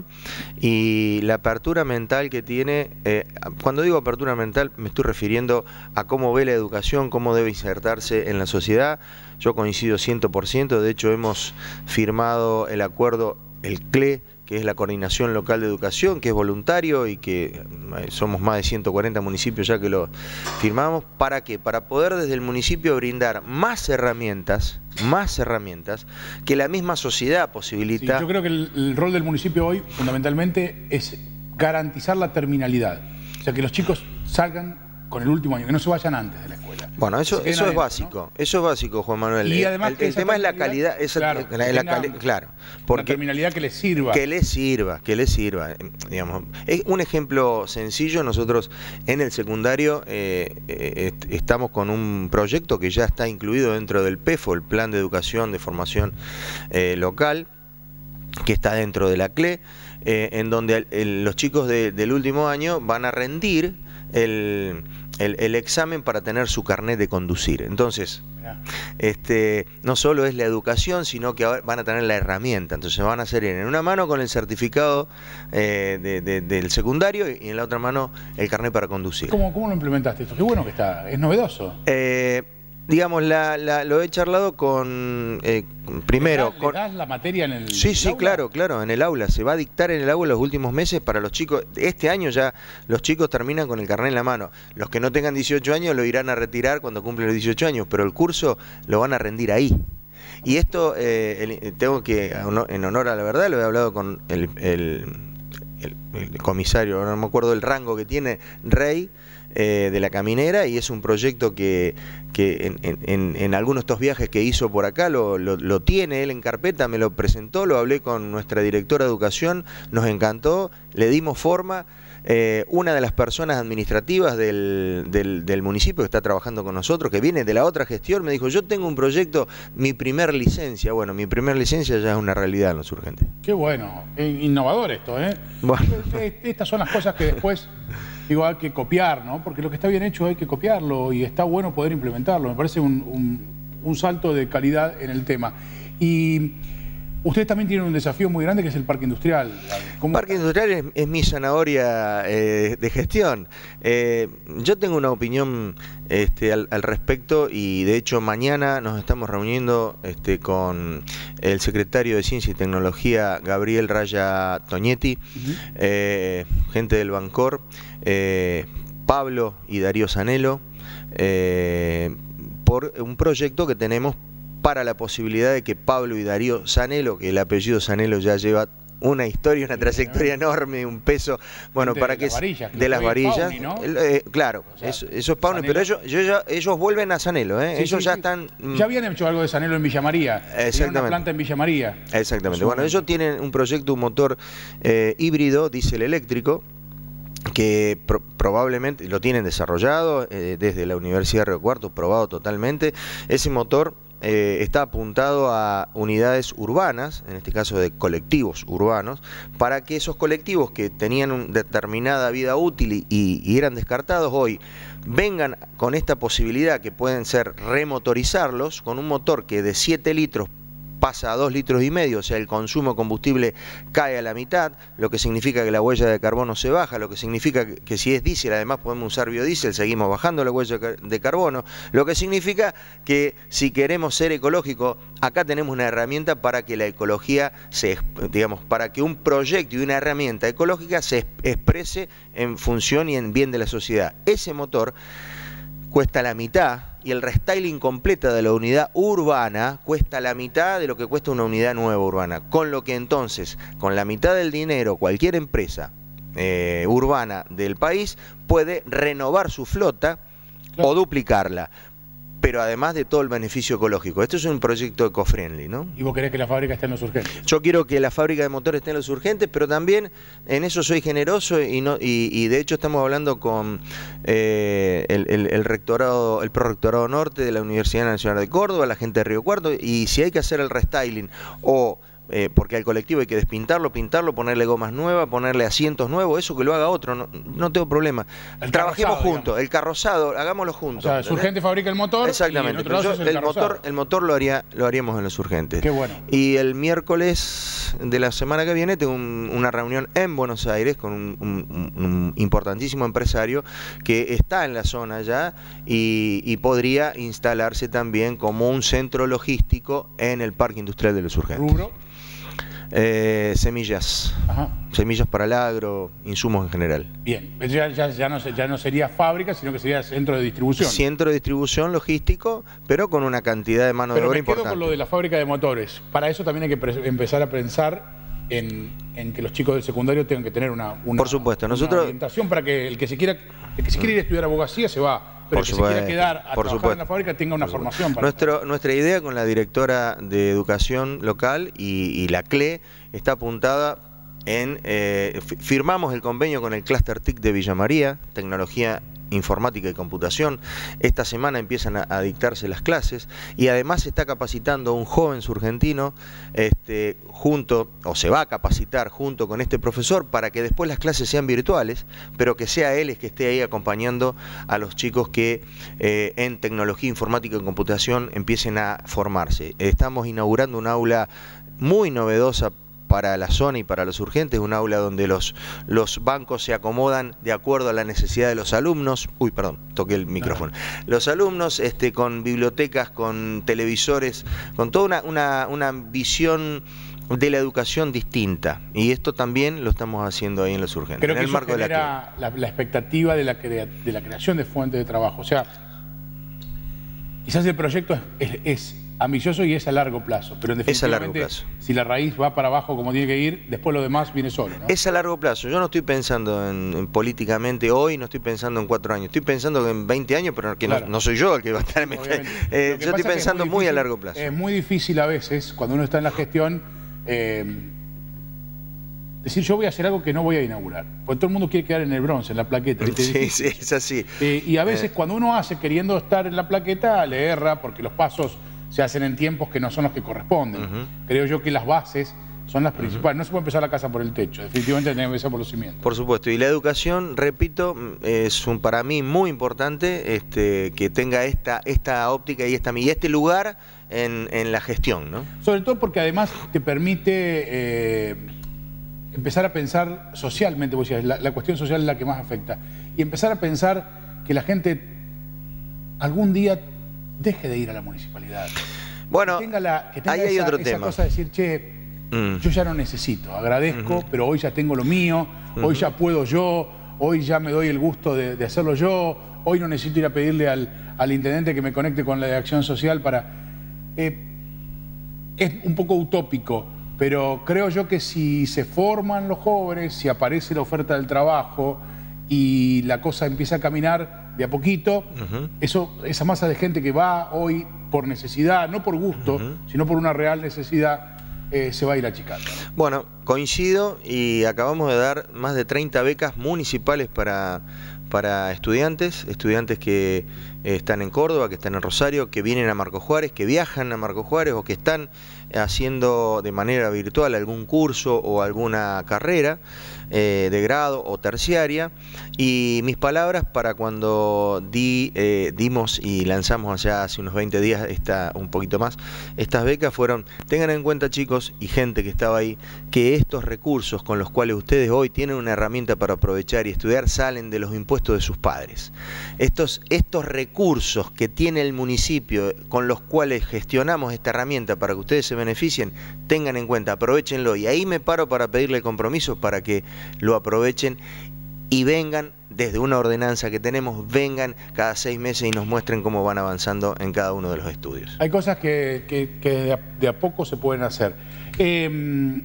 y la apertura mental que tiene, eh, cuando digo apertura mental me estoy refiriendo a cómo ve la educación, cómo debe insertarse en la sociedad. Yo coincido cien por ciento, de hecho hemos firmado el acuerdo, el C L E, que es la Coordinación Local de Educación, que es voluntario y que somos más de ciento cuarenta municipios ya que lo firmamos. ¿Para qué? Para poder desde el municipio brindar más herramientas, más herramientas que la misma sociedad posibilita. Sí, yo creo que el, el rol del municipio hoy, fundamentalmente, es garantizar la terminalidad. O sea, que los chicos salgan con el último año, que no se vayan antes de la escuela. Bueno, eso, eso es adentro, básico, ¿no? Eso es básico, Juan Manuel. Y el, además el, que el tema es la calidad, esa, claro, la, la cali claro, porque una terminalidad que les sirva. Que les sirva, que les sirva. Digamos, es un ejemplo sencillo. Nosotros en el secundario eh, eh, estamos con un proyecto que ya está incluido dentro del P E F O, el Plan de Educación de Formación eh, Local, que está dentro de la C L E, eh, en donde el, el, los chicos de, del último año van a rendir el, el, el examen para tener su carnet de conducir. Entonces, este, no solo es la educación, sino que ahora van a tener la herramienta. Entonces van a hacer en una mano con el certificado eh, de, de, del secundario y en la otra mano el carnet para conducir. ¿Cómo, cómo lo implementaste esto? Qué bueno que está, es novedoso. Eh, Digamos, la, la, lo he charlado con, eh, primero... ¿Le das, con... ¿Le das la materia en el Sí, sí, aula? claro, claro, en el aula. Se va a dictar en el aula los últimos meses para los chicos. Este año ya los chicos terminan con el carnet en la mano. Los que no tengan dieciocho años lo irán a retirar cuando cumplen los dieciocho años, pero el curso lo van a rendir ahí. Y esto, eh, el, tengo que, en honor a la verdad, lo he hablado con el, el, el, el comisario, no me acuerdo el rango que tiene, Rey, Eh, de la Caminera, y es un proyecto que, que en, en, en algunos de estos viajes que hizo por acá lo, lo, lo tiene él en carpeta, me lo presentó, lo hablé con nuestra directora de educación, nos encantó, le dimos forma. Eh, una de las personas administrativas del, del, del municipio que está trabajando con nosotros, que viene de la otra gestión, me dijo, yo tengo un proyecto, mi primer licencia. Bueno, mi primer licencia ya es una realidad en Los Urgentes. Qué bueno, innovador esto, ¿eh? Bueno. Estas son las cosas que después, digo, hay que copiar, ¿no? Porque lo que está bien hecho hay que copiarlo y está bueno poder implementarlo. Me parece un, un, un salto de calidad en el tema. Y ustedes también tienen un desafío muy grande que es el parque industrial. El parque industrial es, es mi zanahoria eh, de gestión. Eh, yo tengo una opinión este, al, al respecto, y de hecho mañana nos estamos reuniendo este, con el secretario de Ciencia y Tecnología, Gabriel Raya Toñetti, uh-huh. eh, gente del Bancor, eh, Pablo y Darío Zanello, eh, por un proyecto que tenemos para la posibilidad de que Pablo y Darío Zanello, que el apellido Zanello ya lleva una historia, una trayectoria enorme, un peso, bueno, de para las que varillas, de las varillas, Pauni, ¿no? eh, claro, o sea, eso, eso es Pauni, pero ellos, yo ya, ellos vuelven a Zanello, ¿eh? Sí, ellos sí, ya sí. están... Ya habían hecho algo de Zanello en Villa María. Exactamente. Una planta en Villa María. Exactamente. Bueno, ellos tienen un proyecto, un motor eh, híbrido, diésel eléctrico, que pro probablemente lo tienen desarrollado eh, desde la Universidad de Río Cuarto, probado totalmente. Ese motor eh, está apuntado a unidades urbanas, en este caso de colectivos urbanos, para que esos colectivos que tenían una determinada vida útil y, y eran descartados hoy vengan con esta posibilidad, que pueden ser remotorizarlos con un motor que de siete litros pasa a dos litros y medio, o sea, el consumo de combustible cae a la mitad, lo que significa que la huella de carbono se baja, lo que significa que, que si es diésel, además podemos usar biodiesel, seguimos bajando la huella de carbono, lo que significa que si queremos ser ecológicos, acá tenemos una herramienta para que la ecología se, digamos, para que un proyecto y una herramienta ecológica se exprese en función y en bien de la sociedad. Ese motor cuesta la mitad, y el restyling completa de la unidad urbana cuesta la mitad de lo que cuesta una unidad nueva urbana. Con lo que entonces, con la mitad del dinero, cualquier empresa eh, urbana del país puede renovar su flota, claro, o duplicarla. pero además de todo el beneficio ecológico. Esto es un proyecto eco-friendly, ¿no? ¿Y vos querés que la fábrica esté en Los Urgentes? Yo quiero que la fábrica de motores esté en Los Urgentes, pero también en eso soy generoso y no y, y de hecho estamos hablando con eh, el, el, el rectorado, el prorrectorado norte de la Universidad Nacional de Córdoba, la gente de Río Cuarto, y si hay que hacer el restyling o Eh, porque al colectivo hay que despintarlo, pintarlo, ponerle gomas nuevas, ponerle asientos nuevos, eso que lo haga otro, no, no tengo problema. El Trabajemos juntos, digamos. el carrozado, hagámoslo juntos. O sea, Surgente fabrica el motor. Exactamente, y en pero otro yo, lado el, el motor, el motor lo haría, lo haríamos en Los Urgentes. Qué bueno. Y el miércoles de la semana que viene tengo un, una reunión en Buenos Aires con un, un, un importantísimo empresario que está en la zona ya y, y podría instalarse también como un centro logístico en el Parque Industrial de Los Urgentes. ¿Rubro? Eh, semillas. Ajá. Semillas para el agro, insumos en general. Bien, ya, ya, ya, no, ya no sería fábrica, sino que sería centro de distribución. Centro de distribución logístico, pero con una cantidad de mano Pero de obra me quedo importante. con lo de la fábrica de motores. Para eso también hay que empezar a pensar en, en que los chicos del secundario tengan que tener una, una, Por supuesto, una nosotros orientación para que el que se quiera, el que se quiera ir a estudiar abogacía se va. Pero Por el que supuesto, se quiera quedar a por trabajar supuesto. en la fábrica tenga una formación. Para Nuestro, nuestra idea con la directora de Educación Local y, y la C L E está apuntada en... Eh, firmamos el convenio con el Cluster T I C de Villa María, Tecnología Informática y Computación. Esta semana empiezan a, a dictarse las clases y además se está capacitando un joven surgentino este, junto, o se va a capacitar junto con este profesor para que después las clases sean virtuales, pero que sea él el que esté ahí acompañando a los chicos que eh, en Tecnología Informática y Computación empiecen a formarse. Estamos inaugurando un aula muy novedosa para la zona y para Los Urgentes, un aula donde los, los bancos se acomodan de acuerdo a la necesidad de los alumnos. Uy, perdón, toqué el micrófono. Los alumnos este, con bibliotecas, con televisores, con toda una, una, una visión de la educación distinta. Y esto también lo estamos haciendo ahí en Los Urgentes. Creo en que el eso marco genera de la, la, la expectativa de la, crea, de la creación de fuentes de trabajo. O sea, quizás el proyecto es, es, es ambicioso y es a largo plazo, pero en Es a largo definitivamente plazo. si la raíz va para abajo como tiene que ir, después lo demás viene solo, ¿no? Es a largo plazo. Yo no estoy pensando en, en políticamente hoy, no estoy pensando en cuatro años. Estoy pensando en veinte años, pero que Claro. no, no soy yo el que va a estar... Eh, Lo que yo pasa estoy es que es pensando muy, difícil- a largo plazo. Es muy difícil a veces, cuando uno está en la gestión, eh, decir yo voy a hacer algo que no voy a inaugurar. Porque todo el mundo quiere quedar en el bronce, en la plaqueta. ¿viste? Es Sí, difícil. sí, es así. Eh, y a veces Eh. cuando uno hace queriendo estar en la plaqueta, le erra porque los pasos se hacen en tiempos que no son los que corresponden. Ujú. Creo yo que las bases son las principales. No se puede empezar la casa por el techo, definitivamente tiene que empezar por los cimientos. Por supuesto, y la educación, repito, es un, para mí muy importante este, que tenga esta, esta óptica y, esta, y este lugar en, en la gestión, ¿no? Sobre todo porque además te permite eh, empezar a pensar socialmente, vos decías, la, la cuestión social es la que más afecta, y empezar a pensar que la gente algún día deje de ir a la municipalidad. Bueno, que tenga, la, que tenga ahí hay esa, otro esa tema. cosa de decir, che, Mm. yo ya no necesito, agradezco, Ujú. pero hoy ya tengo lo mío, hoy Ujú. ya puedo yo, hoy ya me doy el gusto de, de hacerlo yo, hoy no necesito ir a pedirle al, al intendente que me conecte con la de acción social para... Eh, es un poco utópico, pero creo yo que si se forman los jóvenes, si aparece la oferta del trabajo y la cosa empieza a caminar de a poquito, Ujú. eso, esa masa de gente que va hoy por necesidad, no por gusto, Ujú. sino por una real necesidad, eh, se va a ir achicando. Bueno, coincido y acabamos de dar más de treinta becas municipales para, para estudiantes, estudiantes que eh, están en Córdoba, que están en Rosario, que vienen a Marco Juárez, que viajan a Marco Juárez o que están haciendo de manera virtual algún curso o alguna carrera eh, de grado o terciaria. Y mis palabras para cuando di, eh, dimos y lanzamos allá hace unos veinte días, esta, un poquito más, estas becas fueron: tengan en cuenta, chicos y gente que estaba ahí, que estos recursos con los cuales ustedes hoy tienen una herramienta para aprovechar y estudiar salen de los impuestos de sus padres. Estos, estos recursos que tiene el municipio con los cuales gestionamos esta herramienta para que ustedes se beneficien, tengan en cuenta, aprovechenlo. Y ahí me paro para pedirle compromiso para que lo aprovechen y vengan desde una ordenanza que tenemos, vengan cada seis meses y nos muestren cómo van avanzando en cada uno de los estudios. Hay cosas que, que, que de, a, de a poco se pueden hacer. Eh,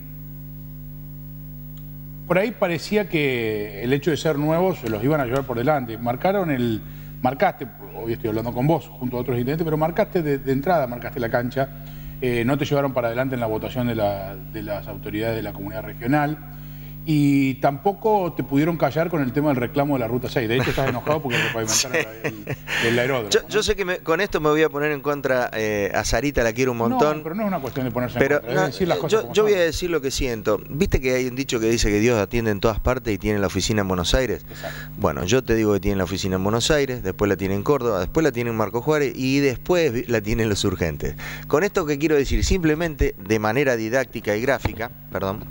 por ahí parecía que el hecho de ser nuevos se los iban a llevar por delante. Marcaron el marcaste, hoy estoy hablando con vos, junto a otros intendentes, pero marcaste de, de entrada, marcaste la cancha, eh, no te llevaron para adelante en la votación de, la, de las autoridades de la comunidad regional, y tampoco te pudieron callar con el tema del reclamo de la Ruta seis. De hecho, estás enojado porque repavimentaron sí. el, el aeródromo. Yo, ¿no? yo sé que me, con esto me voy a poner en contra eh, a Sarita, la quiero un montón. No, pero no es una cuestión de ponerse pero, en contra, no, es decir las cosas yo, como yo son. voy a decir lo que siento. ¿Viste que hay un dicho que dice que Dios atiende en todas partes y tiene la oficina en Buenos Aires? Exacto. Bueno, yo te digo que tiene la oficina en Buenos Aires, después la tiene en Córdoba, después la tiene en Marco Juárez y después la tiene en Los Urgentes. Con esto que quiero decir, simplemente de manera didáctica y gráfica, perdón,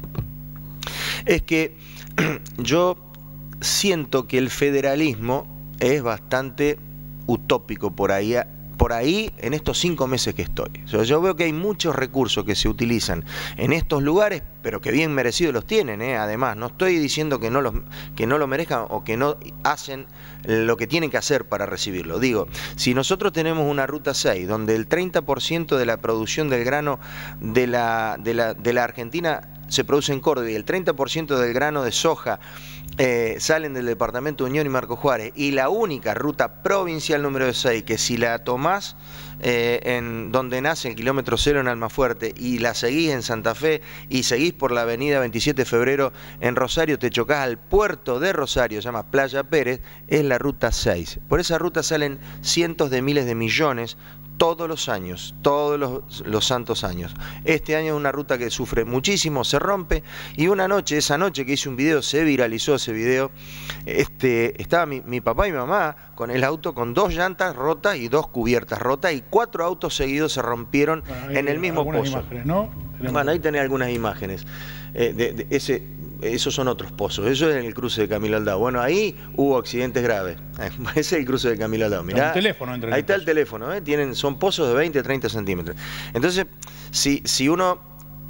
es que yo siento que el federalismo es bastante utópico por ahí, por ahí en estos cinco meses que estoy. O sea, yo veo que hay muchos recursos que se utilizan en estos lugares, pero que bien merecidos los tienen, ¿eh? Además, no estoy diciendo que no, los, que no lo merezcan o que no hacen lo que tienen que hacer para recibirlo. Digo, si nosotros tenemos una Ruta seis, donde el treinta por ciento de la producción del grano de la, de la, de la Argentina se produce en Córdoba y el treinta por ciento del grano de soja eh, salen del departamento de Unión y Marco Juárez, y la única ruta provincial número seis, que si la tomás eh, en donde nace el kilómetro cero en Almafuerte y la seguís en Santa Fe y seguís por la avenida veintisiete de febrero en Rosario, te chocás al puerto de Rosario, se llama Playa Pérez, es la Ruta seis. Por esa ruta salen cientos de miles de millones todos los años, todos los, los santos años. Este año es una ruta que sufre muchísimo, se rompe, y una noche, esa noche que hice un video, se viralizó ese video, este, estaba mi, mi papá y mi mamá con el auto con dos llantas rotas y dos cubiertas rotas, y cuatro autos seguidos se rompieron bueno, en el mismo pozo. Imágenes, ¿no? Bueno, ahí tenés algunas imágenes. Eh, de, de ese, esos son otros pozos, eso es en el cruce de Camilo Aldao. Bueno, ahí hubo accidentes graves. Ese es el cruce de Camilo Aldao. Mirá, teléfono entre ahí está el teléfono, ¿eh? Tienen, son pozos de veinte a treinta centímetros. Entonces, si, si uno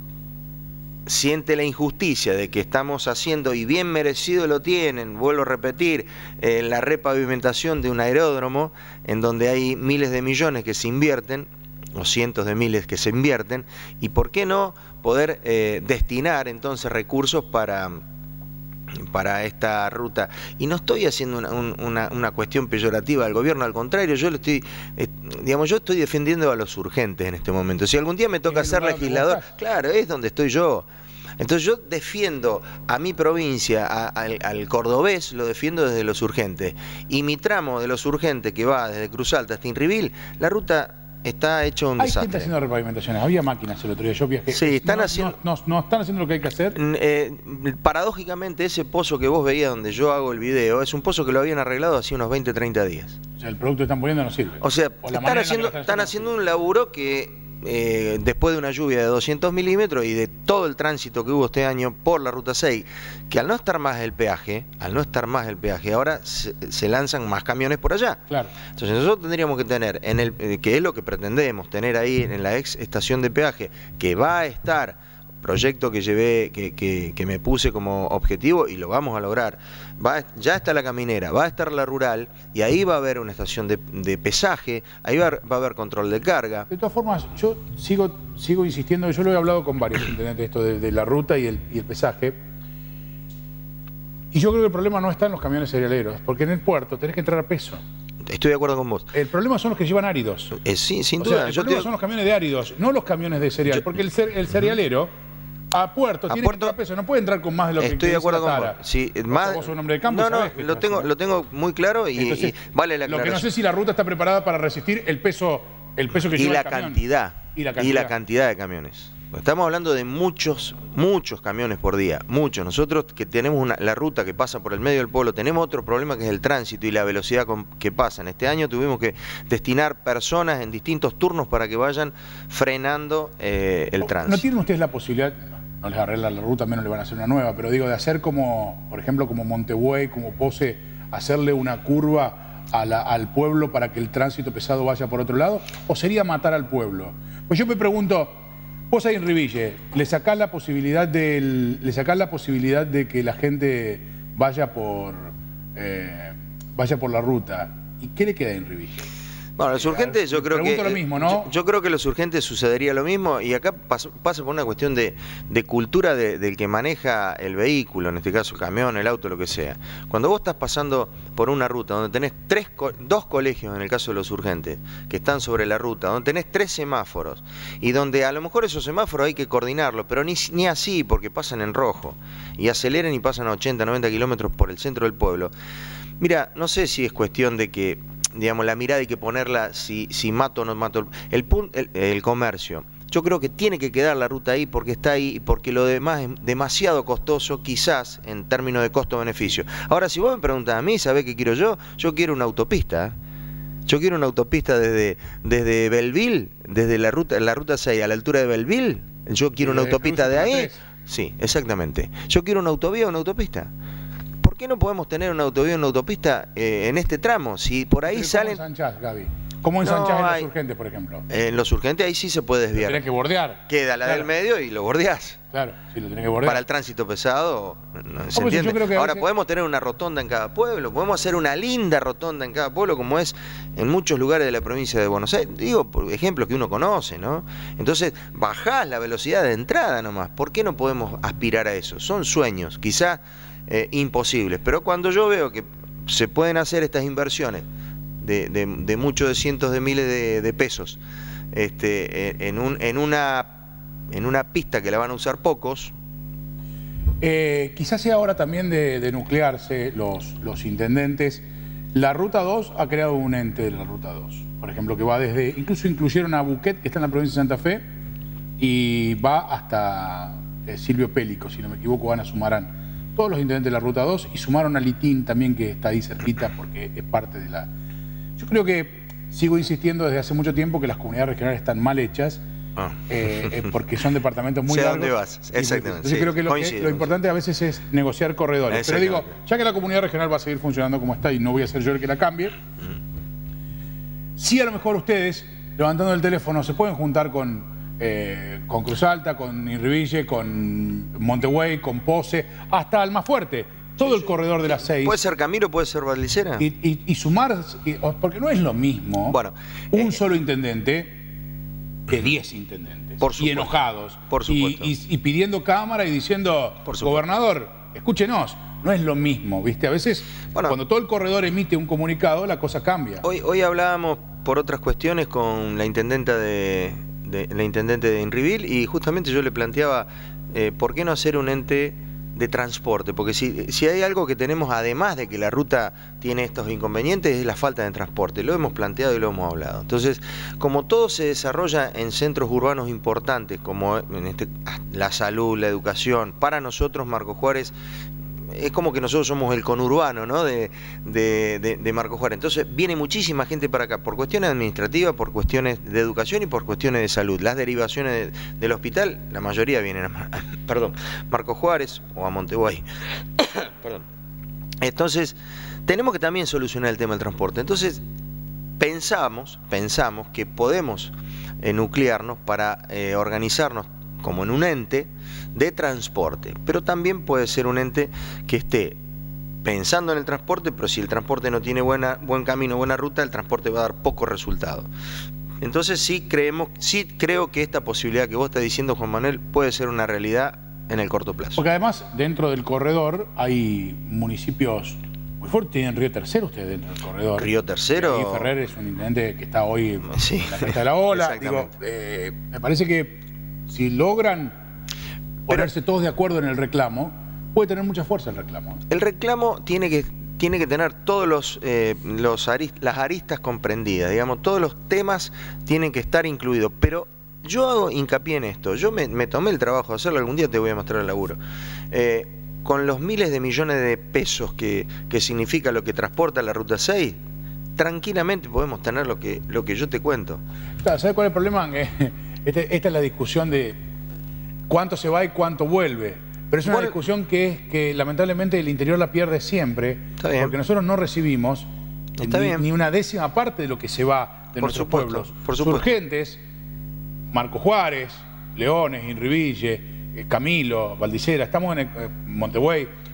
siente la injusticia de que estamos haciendo, y bien merecido lo tienen, vuelvo a repetir, eh, la repavimentación de un aeródromo en donde hay miles de millones que se invierten, o cientos de miles que se invierten, y por qué no poder eh, destinar entonces recursos para, para esta ruta. Y no estoy haciendo una, una, una cuestión peyorativa al gobierno, al contrario, yo lo estoy, eh, digamos, yo estoy defendiendo a los urgentes en este momento. Si algún día me toca ser legislador, claro, es donde estoy yo. Entonces yo defiendo a mi provincia, a, a, al cordobés, lo defiendo desde Los Urgentes. Y mi tramo de Los Urgentes, que va desde Cruz Alta hasta Inribil, la ruta está hecho un hay desastre. Hay gente haciendo repavimentaciones, había máquinas el otro día, yo viajé. Sí, están no, haciendo... No, no, no están haciendo lo que hay que hacer. Eh, paradójicamente, ese pozo que vos veías donde yo hago el video, es un pozo que lo habían arreglado hace unos veinte, treinta días. O sea, el producto que están poniendo no sirve. O sea, o están haciendo, están, están haciendo un laburo que... Eh, después de una lluvia de doscientos milímetros y de todo el tránsito que hubo este año por la Ruta seis, que al no estar más el peaje, al no estar más el peaje, ahora se, se lanzan más camiones por allá. Claro. Entonces nosotros tendríamos que tener, en el eh, que es lo que pretendemos, tener ahí en la ex estación de peaje, que va a estar, proyecto que llevé, que, que, que me puse como objetivo y lo vamos a lograr. Va, ya está la caminera, va a estar la rural y ahí va a haber una estación de, de pesaje, ahí va, va a haber control de carga. De todas formas, yo sigo, sigo insistiendo, yo lo he hablado con varios intendentes, esto de, de la ruta y el, y el pesaje, y yo creo que el problema no está en los camiones cerealeros, porque en el puerto tenés que entrar a peso. Estoy de acuerdo con vos. El problema son los que llevan áridos. Eh, sí, sin o duda. Sea, el yo problema te... son los camiones de áridos, no los camiones de cereal, yo... porque el, el cerealero a puerto a tiene puerto... que entrar a peso, no puede entrar con más de lo Estoy que de acuerdo con vos. Sí, más... Vos sos un hombre de campo. No, no, que lo tengo, lo tengo muy claro y, Entonces, y vale la aclaración. Lo que no sé si la ruta está preparada para resistir el peso, el peso que y lleva la el camión. Cantidad, y la cantidad. Y la cantidad de camiones. Estamos hablando de muchos, muchos camiones por día, muchos. Nosotros que tenemos una, la ruta que pasa por el medio del pueblo, tenemos otro problema que es el tránsito y la velocidad con que pasan. Este año tuvimos que destinar personas en distintos turnos para que vayan frenando eh, el tránsito. ¿No tienen ustedes la posibilidad, no les arreglan la ruta, menos le van a hacer una nueva, pero digo, de hacer como, por ejemplo, como Montebuey, como Pose, hacerle una curva a la, al pueblo para que el tránsito pesado vaya por otro lado? ¿O sería matar al pueblo? Pues yo me pregunto... Vos ahí en Riville, le sacás la posibilidad del, le sacás la posibilidad de que la gente vaya por eh, vaya por la ruta. ¿Y qué le queda en Riville? Bueno, los urgentes yo creo que lo mismo, ¿no? yo, yo creo que los urgentes sucedería lo mismo y acá pasa, pasa por una cuestión de, de cultura de, del que maneja el vehículo, en este caso el camión, el auto, lo que sea. Cuando vos estás pasando por una ruta donde tenés tres, dos colegios, en el caso de los urgentes, que están sobre la ruta, donde tenés tres semáforos y donde a lo mejor esos semáforos hay que coordinarlos, pero ni, ni así porque pasan en rojo y aceleran y pasan a ochenta, noventa kilómetros por el centro del pueblo. Mira, no sé si es cuestión de que, digamos, la mirada hay que ponerla si, si mato o no mato. El, el, el comercio, yo creo que tiene que quedar la ruta ahí porque está ahí y porque lo demás es demasiado costoso, quizás, en términos de costo-beneficio. Ahora, si vos me preguntas a mí, ¿sabés qué quiero yo? Yo quiero una autopista, ¿eh? Yo quiero una autopista desde, desde Belleville, desde la ruta, la ruta seis a la altura de Belleville. Yo quiero una autopista de ahí. Sí, exactamente. Yo quiero una autovía o una autopista. ¿Por qué no podemos tener una autovía o una autopista eh, en este tramo? Si por ahí ¿Cómo salen... ensanchás, Gaby? ¿Cómo ensanchás No, en hay- los urgentes, por ejemplo? En los urgentes ahí sí se puede desviar. Tenés que bordear. Queda la Claro. del medio y lo bordeás. Claro, sí, lo tenés que bordear. Para el tránsito pesado, no, ¿se Hombre, entiende? yo creo que a Ahora, veces- podemos tener una rotonda en cada pueblo, podemos hacer una linda rotonda en cada pueblo, como es en muchos lugares de la provincia de Buenos Aires. Digo, por ejemplos que uno conoce, ¿no? Entonces, bajás la velocidad de entrada nomás. ¿Por qué no podemos aspirar a eso? Son sueños, quizá eh, imposibles. Pero cuando yo veo que se pueden hacer estas inversiones de, de, de muchos de cientos de miles de, de pesos este, en, un, en, una, en una pista que la van a usar pocos. Eh, quizás sea hora también de, de nuclearse los, los intendentes. La Ruta dos ha creado un ente de la Ruta dos, por ejemplo, que va desde, incluso incluyeron a Buquet, que está en la provincia de Santa Fe, y va hasta eh, Silvio Pélico, si no me equivoco, Ana Sumarán. Todos los intendentes de la Ruta dos, y sumaron a Litín también, que está ahí cerquita, porque es parte de la... Yo creo que sigo insistiendo desde hace mucho tiempo que las comunidades regionales están mal hechas, Ah. eh, eh, porque son departamentos muy Sé a largos. dónde vas, Y- exactamente, Entonces sí, creo que lo, que coincido, lo importante a veces es negociar corredores. Pero digo, Exactamente. ya que la comunidad regional va a seguir funcionando como está y no voy a ser yo el que la cambie, sí a lo mejor ustedes, levantando el teléfono, se pueden juntar con, eh, con Cruz Alta, con Irriville, con Montevideo, con Pose, hasta Almafuerte, todo el corredor de las seis. Puede ser Camilo, puede ser Valdicera. Y, y- y sumar, y- porque no es lo mismo Bueno, un eh, solo intendente que diez intendentes. Por y supuesto, enojados. por supuesto. Y, y- y pidiendo cámara y diciendo, Por supuesto. gobernador, escúchenos. No es lo mismo, ¿viste? A veces, Bueno. cuando todo el corredor emite un comunicado, la cosa cambia. Hoy, hoy hablábamos por otras cuestiones con la intendenta de, de- la intendente de Inrivil y justamente yo le planteaba eh, por qué no hacer un ente de transporte, porque si, si hay algo que tenemos, además de que la ruta tiene estos inconvenientes, es la falta de transporte. Lo hemos planteado y lo hemos hablado. Entonces, como todo se desarrolla en centros urbanos importantes, como en este, la salud, la educación, para nosotros, Marco Juárez, es como que nosotros somos el conurbano, ¿no? de, de, de, de Marco Juárez. Entonces viene muchísima gente para acá, por cuestiones administrativas, por cuestiones de educación y por cuestiones de salud. Las derivaciones de, del hospital, la mayoría vienen a perdón, Marco Juárez o a Montevideo. Perdón. Entonces, tenemos que también solucionar el tema del transporte. Entonces, pensamos, pensamos que podemos eh, nuclearnos para eh, organizarnos como en un ente de transporte, pero también puede ser un ente que esté pensando en el transporte, pero si el transporte no tiene buena, buen camino, buena ruta, el transporte va a dar poco resultado. Entonces sí creemos, sí creo que esta posibilidad que vos estás diciendo, Juan Manuel, puede ser una realidad en el corto plazo. Porque además, dentro del corredor hay municipios muy fuertes. Tienen Río Tercero ustedes dentro del corredor. Río Tercero. Y Ferrer es un intendente que está hoy Sí, en la cresta de la ola. Digo, exactamente. eh, me parece que si logran ponerse todos de acuerdo en el reclamo, puede tener mucha fuerza el reclamo. El reclamo tiene que, tiene que tener todos los, eh, los arist- las aristas comprendidas, digamos, todos los temas tienen que estar incluidos, pero yo hago hincapié en esto, yo me, me tomé el trabajo de hacerlo, algún día te voy a mostrar el laburo. Eh, con los miles de millones de pesos que, que significa lo que transporta la Ruta seis, tranquilamente podemos tener lo que, lo que yo te cuento. Claro, ¿sabes cuál es el problema? Eh, este- esta es la discusión de cuánto se va y cuánto vuelve. Pero es una Bueno, discusión que, que lamentablemente el interior la pierde siempre, Está bien. porque nosotros no recibimos Está ni, bien. ni una décima parte de lo que se va de Por nuestros supuesto, pueblos. por supuesto. Surgentes, Marco Juárez, Leones, Inriville, eh, Camilo, Valdicera, estamos en eh, Montevideo,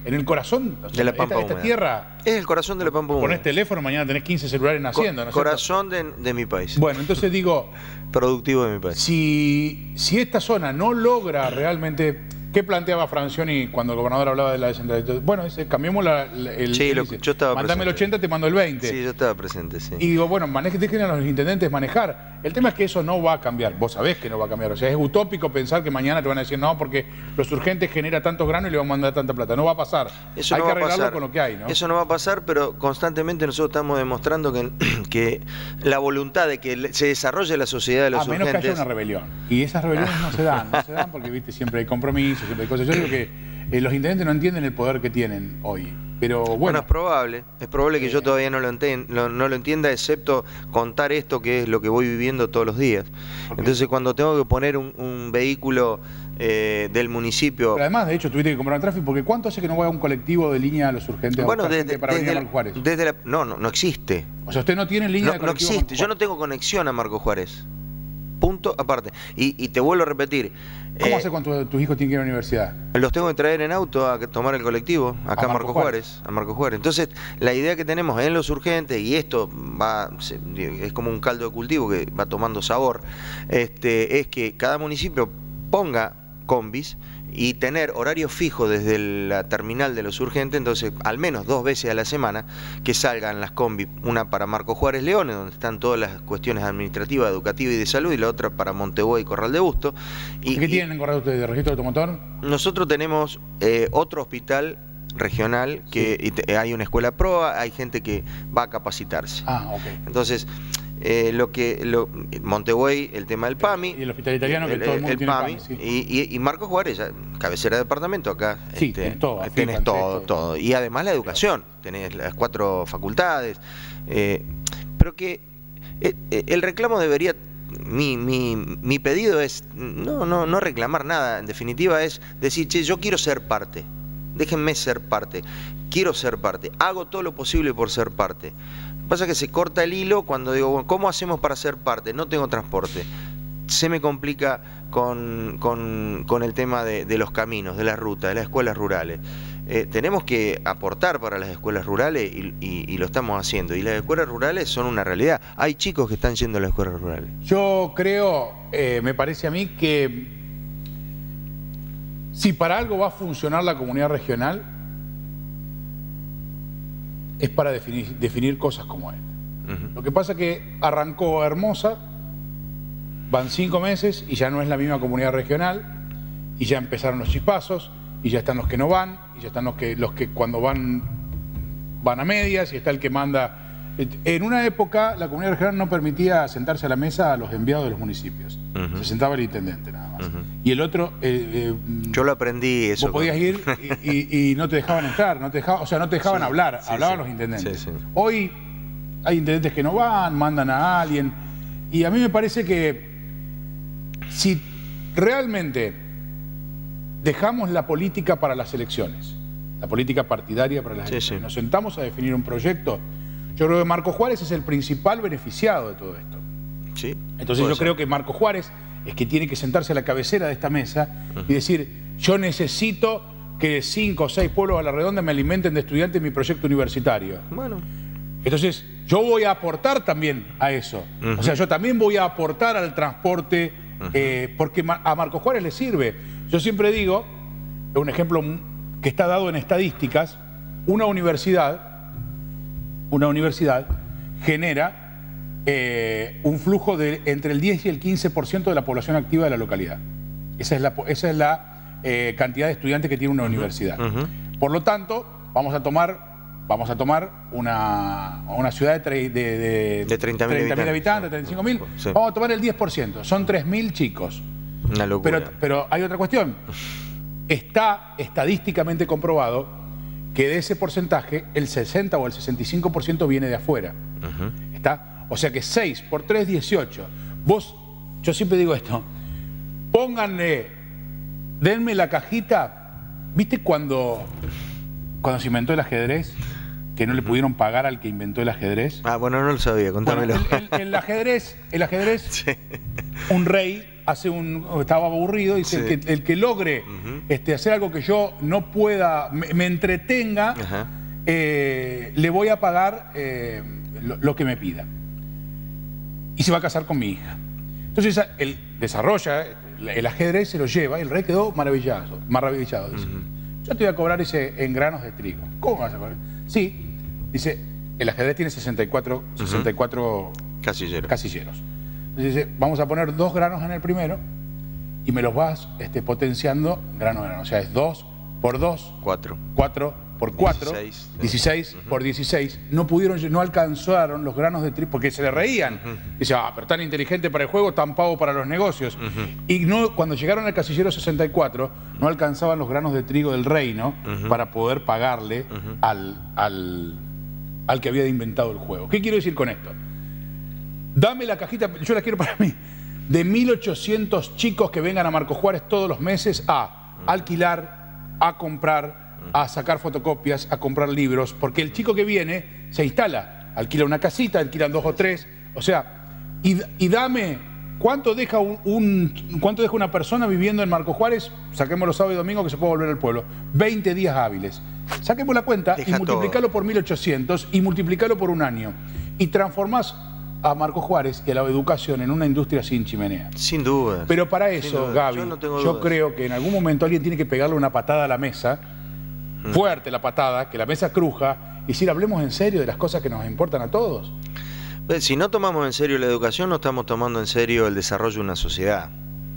en el corazón de la Pampa esta, esta húmeda. tierra. Es el corazón de la Pampa húmeda. Ponés teléfono, mañana tenés quince celulares naciendo. Co ¿no es corazón de, de mi país. Bueno, entonces digo... Productivo de mi país. Si, si esta zona no logra realmente... ¿Qué planteaba Francioni cuando el gobernador hablaba de la descentralización? Bueno, dice, cambiemos la, la, el... Sí, lo, dice, yo estaba mandame presente. el ochenta, te mando el veinte. Sí, yo estaba presente, sí. Y digo, bueno, maneje, dejen a los intendentes manejar. El tema es que eso no va a cambiar. Vos sabés que no va a cambiar. O sea, es utópico pensar que mañana te van a decir no, porque los urgentes genera tantos granos y le van a mandar tanta plata. No va a pasar. Eso hay no que va a arreglarlo pasar. con lo que hay, ¿no? Eso no va a pasar, pero constantemente nosotros estamos demostrando que, que la voluntad de que se desarrolle la sociedad de los A menos urgentes... que haya una rebelión. Y esas rebeliones no se dan. No se dan porque, viste, siempre hay compromisos, siempre hay cosas. Yo digo que eh, los intendentes no entienden el poder que tienen hoy. Pero bueno, bueno, es probable, es probable que yo todavía no lo, enten, lo, no lo entienda, excepto contar esto que es lo que voy viviendo todos los días. Okay. Entonces, cuando tengo que poner un, un vehículo eh, del municipio... Pero además, de hecho, tuviste que comprar un tráfico, porque ¿cuánto hace que no va a un colectivo de línea a los urgentes bueno, a buscar desde, gente para venir desde a Marco Juárez? Desde la, no, no, no existe. O sea, usted no tiene línea No, de no colectivo. existe, yo no tengo conexión a Marco Juárez. Punto aparte. Y, y te vuelvo a repetir. ¿Cómo eh, hace cuando tus hijos tienen que ir a la universidad? Los tengo que traer en auto a tomar el colectivo, acá a Marco, Marco Juárez. Juárez, a Marco Juárez. Entonces, la idea que tenemos en los urgentes, y esto va, es como un caldo de cultivo que va tomando sabor, este, es que cada municipio ponga combis y tener horario fijo desde la terminal de los urgentes, entonces al menos dos veces a la semana que salgan las combis, una para Marco Juárez Leones, donde están todas las cuestiones administrativas, educativas y de salud, y la otra para Montevideo y Corral de Busto. Y, ¿Qué tienen en Corral ustedes de registro de automotor? Nosotros tenemos eh, otro hospital regional, que sí. y te, hay una escuela proa, hay gente que va a capacitarse. Ah, ok. Entonces, Eh, lo que lo, Montevideo, el tema del PAMI, y el hospital italiano, que el, todo el mundo el tiene PAMI, PAMI, sí. y, y, y Marcos Juárez, ya, cabecera de departamento acá. Sí, este, tenés todo, tenés afirman, todo, todo. todo. Y además la educación, tenés las cuatro facultades. Eh, pero que eh, el reclamo debería, mi, mi, mi pedido es no, no, no reclamar nada, en definitiva es decir, che, yo quiero ser parte. Déjenme ser parte, quiero ser parte, hago todo lo posible por ser parte. Pasa que se corta el hilo cuando digo, bueno, ¿cómo hacemos para ser parte? No tengo transporte. Se me complica con, con, con el tema de, de los caminos, de las rutas, de las escuelas rurales. Eh, tenemos que aportar para las escuelas rurales y, y, y lo estamos haciendo. Y las escuelas rurales son una realidad. Hay chicos que están yendo a las escuelas rurales. Yo creo, eh, me parece a mí que si para algo va a funcionar la comunidad regional, es para definir, definir cosas como esta. Uh-huh. Lo que pasa es que arrancó hermosa, van cinco meses y ya no es la misma comunidad regional, y ya empezaron los chispazos, y ya están los que no van, y ya están los que, los que cuando van, van a medias, y está el que manda. En una época la comunidad regional no permitía sentarse a la mesa a los enviados de los municipios. Uh-huh. Se sentaba el intendente nada más. Uh-huh. Y el otro... Eh, eh, Yo lo aprendí eso. Vos podías ir y, y, y no te dejaban entrar, no te dejaban, o sea, no te dejaban sí, hablar, sí, hablaban sí. los intendentes. Sí, sí. Hoy hay intendentes que no van, mandan a alguien. Y a mí me parece que si realmente dejamos la política para las elecciones, la política partidaria para las sí, elecciones, sí. nos sentamos a definir un proyecto, yo creo que Marco Juárez es el principal beneficiado de todo esto. Sí, Entonces yo ser. creo que Marco Juárez es que tiene que sentarse a la cabecera de esta mesa uh-huh. y decir, yo necesito que cinco o seis pueblos a la redonda me alimenten de estudiantes en mi proyecto universitario. Bueno. Entonces yo voy a aportar también a eso. Uh-huh. O sea, yo también voy a aportar al transporte uh-huh. eh, porque a Marco Juárez le sirve. Yo siempre digo, un ejemplo que está dado en estadísticas, una universidad, una universidad genera Eh, un flujo de entre el diez y el quince por ciento de la población activa de la localidad. Esa es la, esa es la eh, cantidad de estudiantes que tiene una uh-huh. universidad. Uh-huh. Por lo tanto, vamos a tomar, vamos a tomar una, una ciudad de, tre, de, de, de treinta mil habitantes, habitantes, treinta y cinco mil. Sí. Vamos a tomar el diez por ciento. Son tres mil chicos. Una locura. Pero, pero hay otra cuestión. Está estadísticamente comprobado que de ese porcentaje, el sesenta o el sesenta y cinco por ciento viene de afuera. Uh-huh. ¿Está? O sea que seis por tres, dieciocho. Vos, yo siempre digo esto, pónganle, denme la cajita. ¿Viste cuando, cuando se inventó el ajedrez? Que no le pudieron pagar al que inventó el ajedrez. Ah, bueno, no lo sabía, contámelo. Bueno, el, el, el ajedrez, el ajedrez, sí. un rey hace un, estaba aburrido, dice, Sí. el, que, el que logre Ujú. este, hacer algo que yo no pueda, me, me entretenga, Ajá. eh, le voy a pagar eh, lo, lo que me pida. Y se va a casar con mi hija. Entonces él desarrolla, el ajedrez se lo lleva, y el rey quedó maravillado, maravillado. Dice, Ujú. yo te voy a cobrar ese en granos de trigo. ¿Cómo vas a cobrar? Sí, dice, el ajedrez tiene sesenta y cuatro, sesenta y cuatro Casillero. casilleros. Entonces dice, vamos a poner dos granos en el primero y me los vas este, potenciando grano a grano. O sea, es dos por dos, Cuatro. cuatro por cuatro, dieciséis. dieciséis por dieciséis. No pudieron, no alcanzaron los granos de trigo porque se le reían. Dice, ah, pero tan inteligente para el juego, tan pavo para los negocios. Y no, cuando llegaron al casillero sesenta y cuatro, no alcanzaban los granos de trigo del reino Ujú. para poder pagarle Ujú. al, al, al que había inventado el juego. ¿Qué quiero decir con esto? Dame la cajita, yo la quiero para mí, de mil ochocientos chicos que vengan a Marcos Juárez todos los meses a alquilar, a comprar, a sacar fotocopias, a comprar libros, porque el chico que viene se instala, alquila una casita, alquilan dos o tres, o sea, y, y dame, ¿cuánto deja un, un- cuánto deja una persona viviendo en Marcos Juárez? Saquemos los sábados y domingos que se puede volver al pueblo, veinte días hábiles. Saquemos la cuenta Deja y multiplicalo por mil ochocientos y multiplicalo por un año. Y transformás a Marcos Juárez y a la educación en una industria sin chimenea. Sin duda. Pero para Sin eso, duda. Gaby, yo, yo, no tengo dudas. creo que en algún momento alguien tiene que pegarle una patada a la mesa, fuerte la patada, que la mesa cruja, y decir, hablemos en serio de las cosas que nos importan a todos. Pues, si no tomamos en serio la educación, no estamos tomando en serio el desarrollo de una sociedad.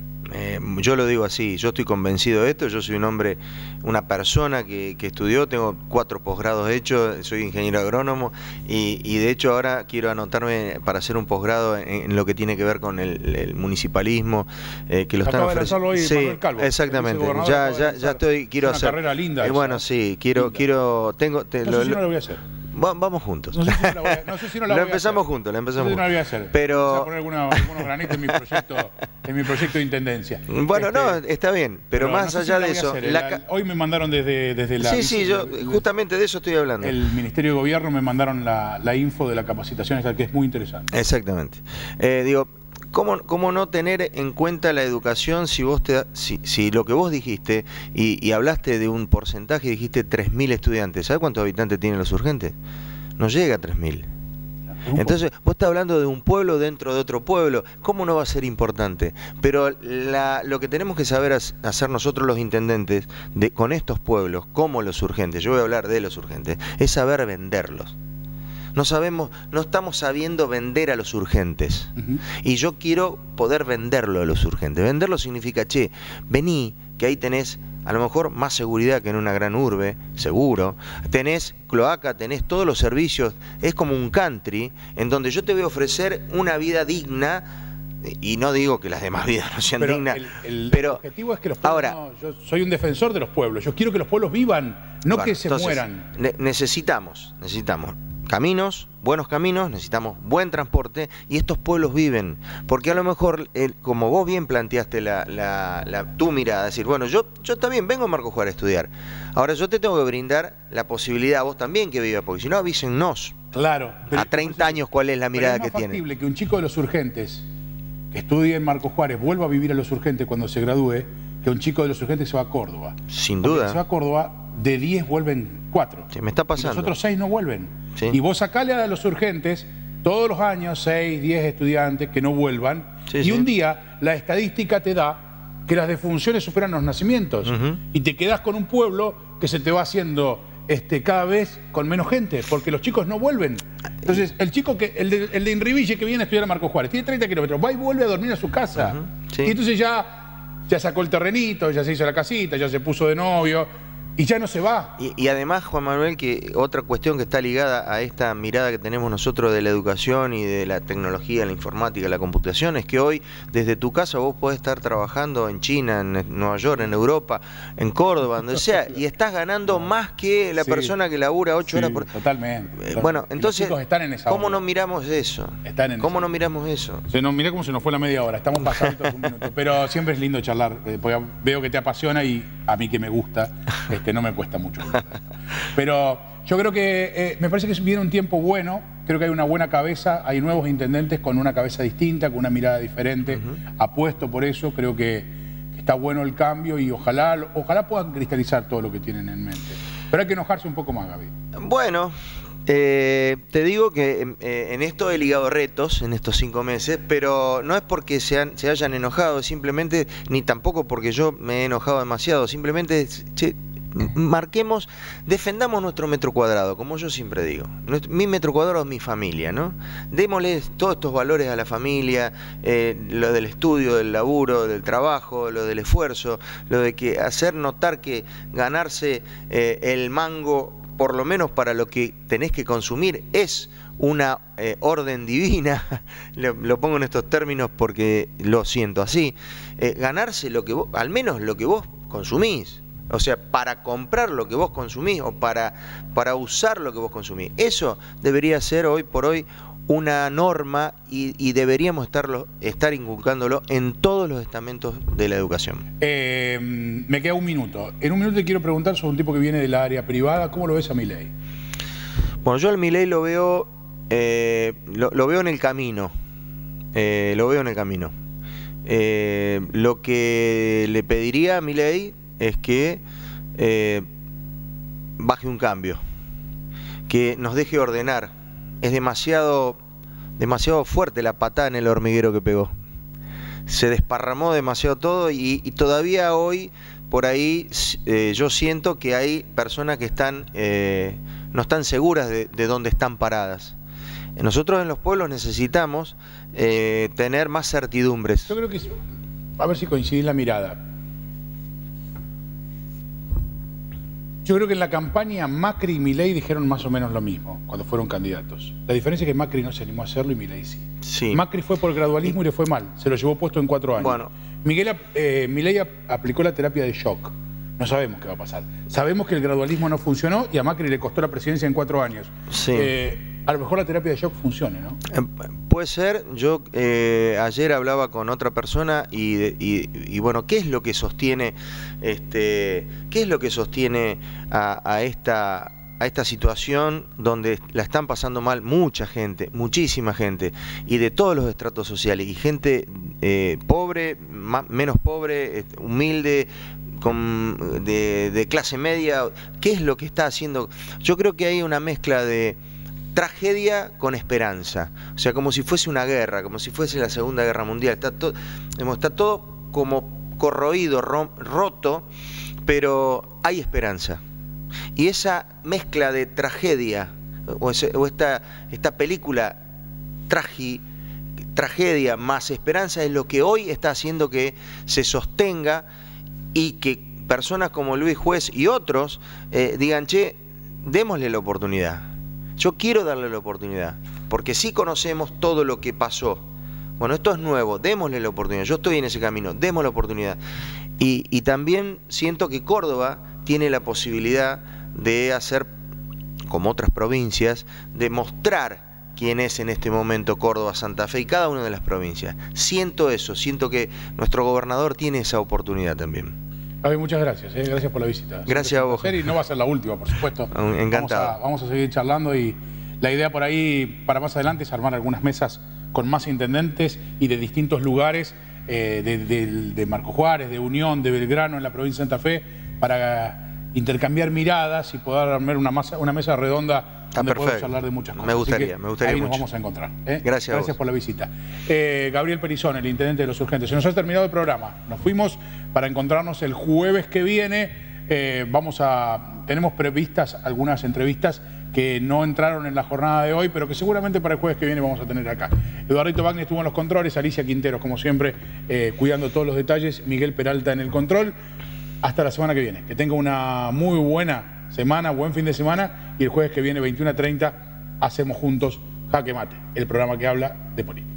Eh, yo lo digo así, yo estoy convencido de esto, yo soy un hombre, una persona que, que estudió, tengo cuatro posgrados hechos, soy ingeniero agrónomo y, y de hecho ahora quiero anotarme para hacer un posgrado en, en lo que tiene que ver con el, el municipalismo, eh, que lo están Acaba de lanzarlo hoy ofreciendo. Manuel Calvo, exactamente, el vicegobernador ya, acaba de ya, lanzar. ya estoy, quiero Es una hacer. carrera linda Eh, esa. bueno, sí, quiero, Linda. quiero, tengo, te- No lo- sé si lo- no lo voy a hacer. va- vamos juntos. No sé si no la voy a, no sé si no la Lo voy a empezamos hacer. juntos, lo No sé empezamos si no la voy a juntos. hacer. Pero- Vamos a poner alguna- algunos granitos en mi proyecto, en mi proyecto de intendencia. Bueno, Este, no, está bien, pero, no más sé si allá la de voy a eso, hacer. la La- ca- hoy me mandaron desde, desde la... sí, sí, yo justamente de eso estoy hablando. El Ministerio de Gobierno me mandaron la, la info de la capacitación esta, que es muy interesante. Exactamente. Eh, digo, ¿cómo, ¿cómo no tener en cuenta la educación si vos te, si, si lo que vos dijiste y, y hablaste de un porcentaje, dijiste tres mil estudiantes, ¿sabes cuántos habitantes tienen los Urgentes? No llega a tres mil. Entonces, vos estás hablando de un pueblo dentro de otro pueblo, ¿cómo no va a ser importante? Pero la, lo que tenemos que saber es hacer nosotros los intendentes de, con estos pueblos, como los Urgentes, yo voy a hablar de los Urgentes, es saber venderlos. No sabemos, no estamos sabiendo vender a los urgentes. Ujú. Y yo quiero poder venderlo a los urgentes. Venderlo significa, che, vení, que ahí tenés a lo mejor más seguridad que en una gran urbe, seguro. Tenés cloaca, tenés todos los servicios. Es como un country en donde yo te voy a ofrecer una vida digna. Y no digo que las demás vidas no sean Pero dignas. el, el pero objetivo es que los pueblos... ahora, no, yo soy un defensor de los pueblos. Yo quiero que los pueblos vivan, no bueno, que se entonces, mueran. ne- necesitamos, necesitamos caminos, buenos caminos, necesitamos buen transporte y estos pueblos viven. Porque a lo mejor, el- como vos bien planteaste la, la, la- tu mirada, decir, bueno, yo, yo también vengo a Marcos Juárez a estudiar. Ahora yo te tengo que brindar la posibilidad a vos también que vivas, porque si no, avísennos. Claro. A treinta años, ¿cuál es la mirada Pero es que más tiene? factible que un chico de los Urgentes que estudie en Marcos Juárez vuelva a vivir a los Urgentes cuando se gradúe que un chico de los Urgentes se va a Córdoba. Sin Porque duda. se va a Córdoba, de diez vuelven cuatro. Sí, me está pasando. Y los otros seis no vuelven. Sí. Y vos sacale a los Urgentes todos los años seis, diez estudiantes que no vuelvan. Sí, y sí. un día la estadística te da que las defunciones superan los nacimientos. Ujú. Y te quedás con un pueblo que se te va haciendo este, cada vez con menos gente, porque los chicos no vuelven. Entonces, el chico que, el de, el de Inriville que viene a estudiar a Marcos Juárez, tiene treinta kilómetros, va y vuelve a dormir a su casa. Ujú, sí. Y entonces ya, ya sacó el terrenito, ya se hizo la casita, ya se puso de novio, y ya no se va. Y, y además, Juan Manuel, que otra cuestión que está ligada a esta mirada que tenemos nosotros de la educación y de la tecnología, la informática, la computación, es que hoy desde tu casa vos podés estar trabajando en China, en Nueva York, en Europa, en Córdoba, donde sea, y estás ganando más que la Sí. persona que labura ocho Sí, horas por... Totalmente. Eh, Bueno, Y los entonces, chicos están en esa ¿cómo onda. no miramos eso? Están en ¿Cómo esa no miramos eso? Se nos, mirá cómo se nos fue la media hora, estamos pasando un minuto. Pero siempre es lindo charlar, eh, porque veo que te apasiona y a mí que me gusta, este, no me cuesta mucho. Pero yo creo que eh, me parece que viene un tiempo bueno, creo que hay una buena cabeza, hay nuevos intendentes con una cabeza distinta, con una mirada diferente, uh-huh. apuesto por eso, creo que está bueno el cambio y ojalá, ojalá puedan cristalizar todo lo que tienen en mente. Pero hay que enojarse un poco más, Gaby. Bueno, eh, te digo que eh, en esto he ligado retos en estos cinco meses, pero no es porque se, han, se hayan enojado, simplemente, ni tampoco porque yo me he enojado demasiado, simplemente... Che, marquemos, defendamos nuestro metro cuadrado, como yo siempre digo. Nuestro, mi metro cuadrado es mi familia, ¿no? Démosles todos estos valores a la familia, eh, lo del estudio, del laburo, del trabajo, lo del esfuerzo, lo de que hacer notar que ganarse eh, el mango, por lo menos para lo que tenés que consumir, es una eh, orden divina, lo, lo pongo en estos términos porque lo siento así, eh, ganarse lo que vos, al menos lo que vos consumís. O sea, para comprar lo que vos consumís o para, para usar lo que vos consumís. Eso debería ser hoy por hoy una norma y, y deberíamos estarlo, estar inculcándolo en todos los estamentos de la educación. Eh, me queda un minuto. En un minuto te quiero preguntar sobre un tipo que viene del área privada. ¿Cómo lo ves a Milei? Bueno, yo al Milei lo veo, eh, lo, lo veo en el camino. Eh, lo veo en el camino. Eh, lo que le pediría a Milei es que eh, baje un cambio, que nos deje ordenar. Es demasiado, demasiado fuerte la patada en el hormiguero que pegó. Se desparramó demasiado todo y, y todavía hoy por ahí eh, yo siento que hay personas que están eh, no están seguras de, de dónde están paradas. Nosotros en los pueblos necesitamos eh, tener más certidumbres. Yo creo que, a ver si coincide la mirada. Yo creo que en la campaña Macri y Milei dijeron más o menos lo mismo cuando fueron candidatos. La diferencia es que Macri no se animó a hacerlo y Milei sí. sí. Macri fue por el gradualismo y le fue mal. Se lo llevó puesto en cuatro años. Bueno. Miguel, eh, Milei aplicó la terapia de shock. No sabemos qué va a pasar. Sabemos que el gradualismo no funcionó y a Macri le costó la presidencia en cuatro años. Sí. Eh, a lo mejor la terapia de shock funcione, ¿no? Eh, puede ser. Yo eh, ayer hablaba con otra persona y, y, y bueno, ¿qué es lo que sostiene este, qué es lo que sostiene a, a esta a esta situación donde la están pasando mal mucha gente, muchísima gente, y de todos los estratos sociales, y gente eh, pobre, más, menos pobre, humilde, con, de, de clase media? ¿Qué es lo que está haciendo? Yo creo que hay una mezcla de tragedia con esperanza, o sea, como si fuese una guerra, como si fuese la Segunda Guerra Mundial. Está, to, está todo como corroído, ro, roto, pero hay esperanza. Y esa mezcla de tragedia, o, ese, o esta, esta película tragi, tragedia más esperanza, es lo que hoy está haciendo que se sostenga y que personas como Luis Juez y otros eh, digan, che, démosle la oportunidad. Yo quiero darle la oportunidad, porque sí conocemos todo lo que pasó. Bueno, esto es nuevo, démosle la oportunidad. Yo estoy en ese camino, demos la oportunidad. Y, y también siento que Córdoba tiene la posibilidad de hacer, como otras provincias, de mostrar quién es en este momento Córdoba, Santa Fe y cada una de las provincias. Siento eso, siento que nuestro gobernador tiene esa oportunidad también. Gaby, muchas gracias, ¿eh? Gracias por la visita. Gracias a vos. Y no va a ser la última, por supuesto. Encantado. Vamos a, vamos a seguir charlando y la idea por ahí para más adelante es armar algunas mesas con más intendentes y de distintos lugares, eh, de, de, de Marco Juárez, de Unión, de Belgrano, en la provincia de Santa Fe, para intercambiar miradas y poder armar una, masa, una mesa redonda Está donde perfecto. podemos hablar de muchas cosas. Me gustaría, me gustaría ahí mucho. nos vamos a encontrar. ¿eh? Gracias. Gracias por la visita. Eh, Gabriel Perizón, el intendente de Los Urgentes. Se nos ha terminado el programa. Nos fuimos para encontrarnos el jueves que viene. Eh, vamos a, tenemos previstas algunas entrevistas que no entraron en la jornada de hoy, pero que seguramente para el jueves que viene vamos a tener acá. Eduardito Bagni estuvo en los controles, Alicia Quinteros, como siempre, eh, cuidando todos los detalles, Miguel Peralta en el control. Hasta la semana que viene. Que tenga una muy buena semana, buen fin de semana, y el jueves que viene, veintiuno a treinta, hacemos juntos Jaque Mate, el programa que habla de política.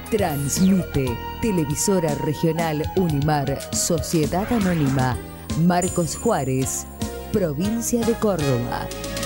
Transmite Televisora Regional Unimar, Sociedad Anónima, Marcos Juárez, Provincia de Córdoba.